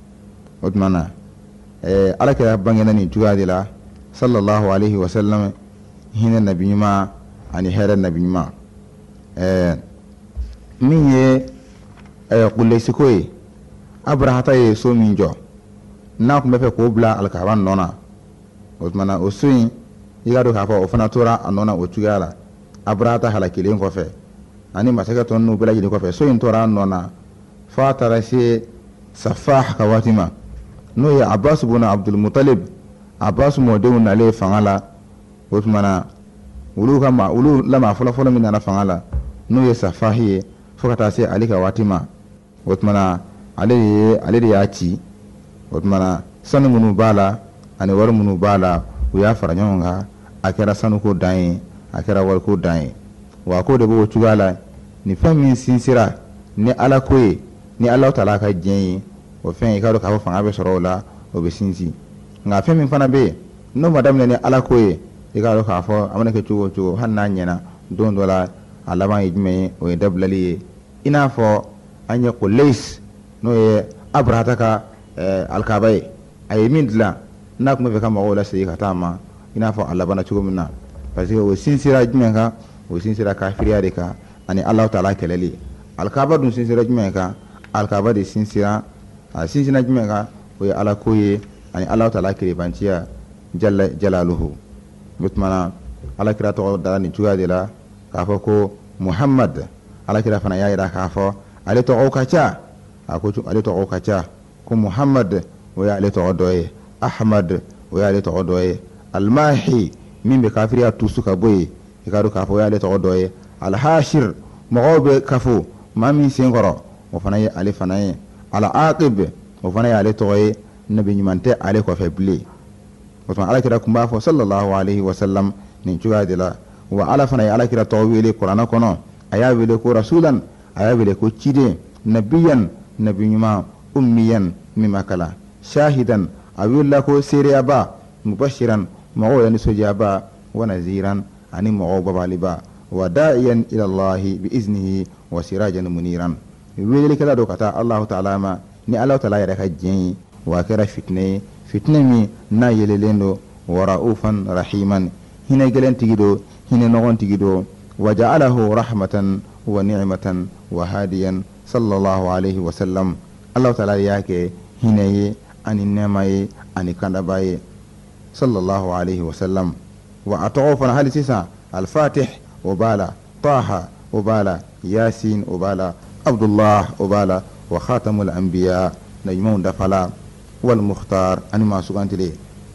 o tumana ɛɛ alakira bangena nin cogoya de la sallallahu alaihi wasallam hinɛ nabi ɲuman ani hɛrɛ nabi ɲuman ɛɛ min ye ɛɛ kulesiko ye Abrahata ye so min jɔ n'a tun bɛ fɛ k'o bila alikaba nɔ na o tumana o so in i ka dɔn k'a fɔ o fana tora a nɔ na o cogoya la Abrahata halakelen kɔfɛ ani masakɛ tɔ ninnu bɛɛ lajɛlen kɔfɛ so in tora a nɔ na f'a taara se Safah ka waati ma n'o ye Abbas ibn Abdul Muttalib Abbas mɔdenw nalen fanga la o tumana olu ka ma olu lama fɔlɔfɔlɔ min nana fanga la n'o ye Safah ye fo ka taa se ale ka waati ma o tumana ale ye ale de y'a ci o tumana sanu minnu b'a la ani wari minnu b'a la u y'a fara ɲɔgɔn kan a kɛra sanuko dan ye a kɛra wariko dan ye wa ko de b'o cogoya la ni fɛn min sinsera ni ala ko ye ni ala taala ka diɲɛ ye o fɛn i ka dɔn k'a fɔ fanga bɛ sɔrɔ o la o bɛ sinsin nka fɛn min fana bɛ yen n'o ma daminɛ ni ala ko ye i ka dɔn k'a fɔ a mana kɛ cogo o cogo hali n'a ɲɛna don dɔ la a laban ye jumɛn ye o ye dabilali ye i n'a fɔ an ye Qulays n'o ye Abrahata ka alikaba ye a ye min dilan n'a tun bɛ fɛ ka mɔgɔw lasegin ka taa ma i n'a fɔ a labanna cogo min na parce que o sinsera jumɛn kan o sinsera kafiriya de kan ani Alahu Taala kɛlɛli alikaba dun sinsera jumɛn kan alikaba de sinsera a sinsera jumɛn kan o ye ala ko ye ani Alahu Taala kerebantiya jalla jalaluhu o tumana alakira tɔgɔ dara nin cogoya de la k'a fɔ ko Muhammad alakira fana y'a jira k'a fɔ ale tɔgɔw ka ca a ko ale tɔgɔ ka ca ko Muhammad o y'ale tɔgɔ dɔ ye Ahmad o y'ale tɔgɔ dɔ ye Almahi min bɛ kafiriya tusu ka bɔ yen i ka dɔn k'a fɔ o y'ale tɔgɔ dɔ ye Alhashir mɔgɔw bɛ kafo maa min sen kɔrɔ o fana ye ale fana ye Al-Aqib o fana ye ale tɔgɔ ye nabi ɲuman tɛ ale kɔfɛ bilen o tuma alakira tun b'a fɔ sallallahu alaihi wasallam nin cogoya de la wa ala fana ye alakira tɔgɔ wele kuranɛ kɔnɔ a y'a wele ko rasulan a y'a wele ko ciden nabiyan nabi ɲuman ummiyan min ma kalan shahidan a wulila ko seereyaba mubashiran mɔgɔw yɛrɛ nisɔndiyaba wa naziran ani mɔgɔw babaliba wa da'iyan ila Allahi bi iznihi wa sirajan muniran weelikɛla dɔ ka taa Allahu Taala ma ni Allahu Taala yɛrɛ ka diɲɛ ye wa a kɛra fitinɛ ye fitinɛ min n'a yɛlɛlen don wa ra'ufan rahiman hinɛ gɛlɛn tigi don hinɛ nɔgɔn tigi don wa ja'alahu rahmatan wa ni'matan wa hadiyan sallallahu alaihi wasallam Allah Taala y'a kɛ hinɛ ye ani nɛɛma ye ani kandaba ye sallallahu alaihi wasallam wa a tɔgɔ fana hali sisan al-Fatih o b'a la Taha o b'a la Yasin o b'a la Abdullah o b'a la wa khatamul anbiya na ɲumanw dafala wal mukhtar ani maa sugantile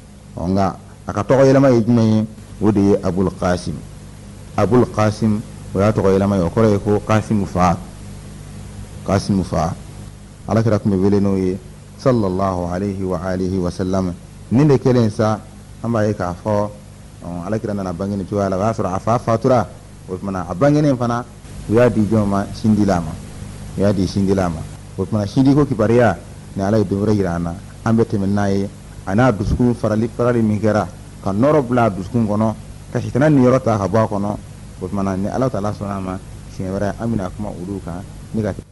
nka a ka tɔgɔ yɛlɛma ye jumɛn ye o de ye Abul Qasim Abul Qasim o y'a tɔgɔ yɛlɛma ye o kɔrɔ ye ko Qasim fa Qasim fa alakira tun bɛ wele n'o ye sallallahu alaihi wa alihi wa sallam nin de kelen sa an b'a ye k'a fɔ alakira nana bange nin cogoya la o y'a sɔrɔ a fa fatura o tumana a bangenen fana u y'a di jɔn ma sindila ma u y'a di sindila ma o tumana sindi ko kibariya ni ala ye don wɛrɛ yira an na an bɛ tɛmɛ n'a ye a n'a dusukun farali farali min kɛra ka nɔrɔ bila a dusukun kɔnɔ ka sitana niyɔrɔ ta ka bɔ a kɔnɔ o tumana ni ala taala sɔnna a ma siɲɛ wɛrɛ an bɛna kuma olu kan ne ka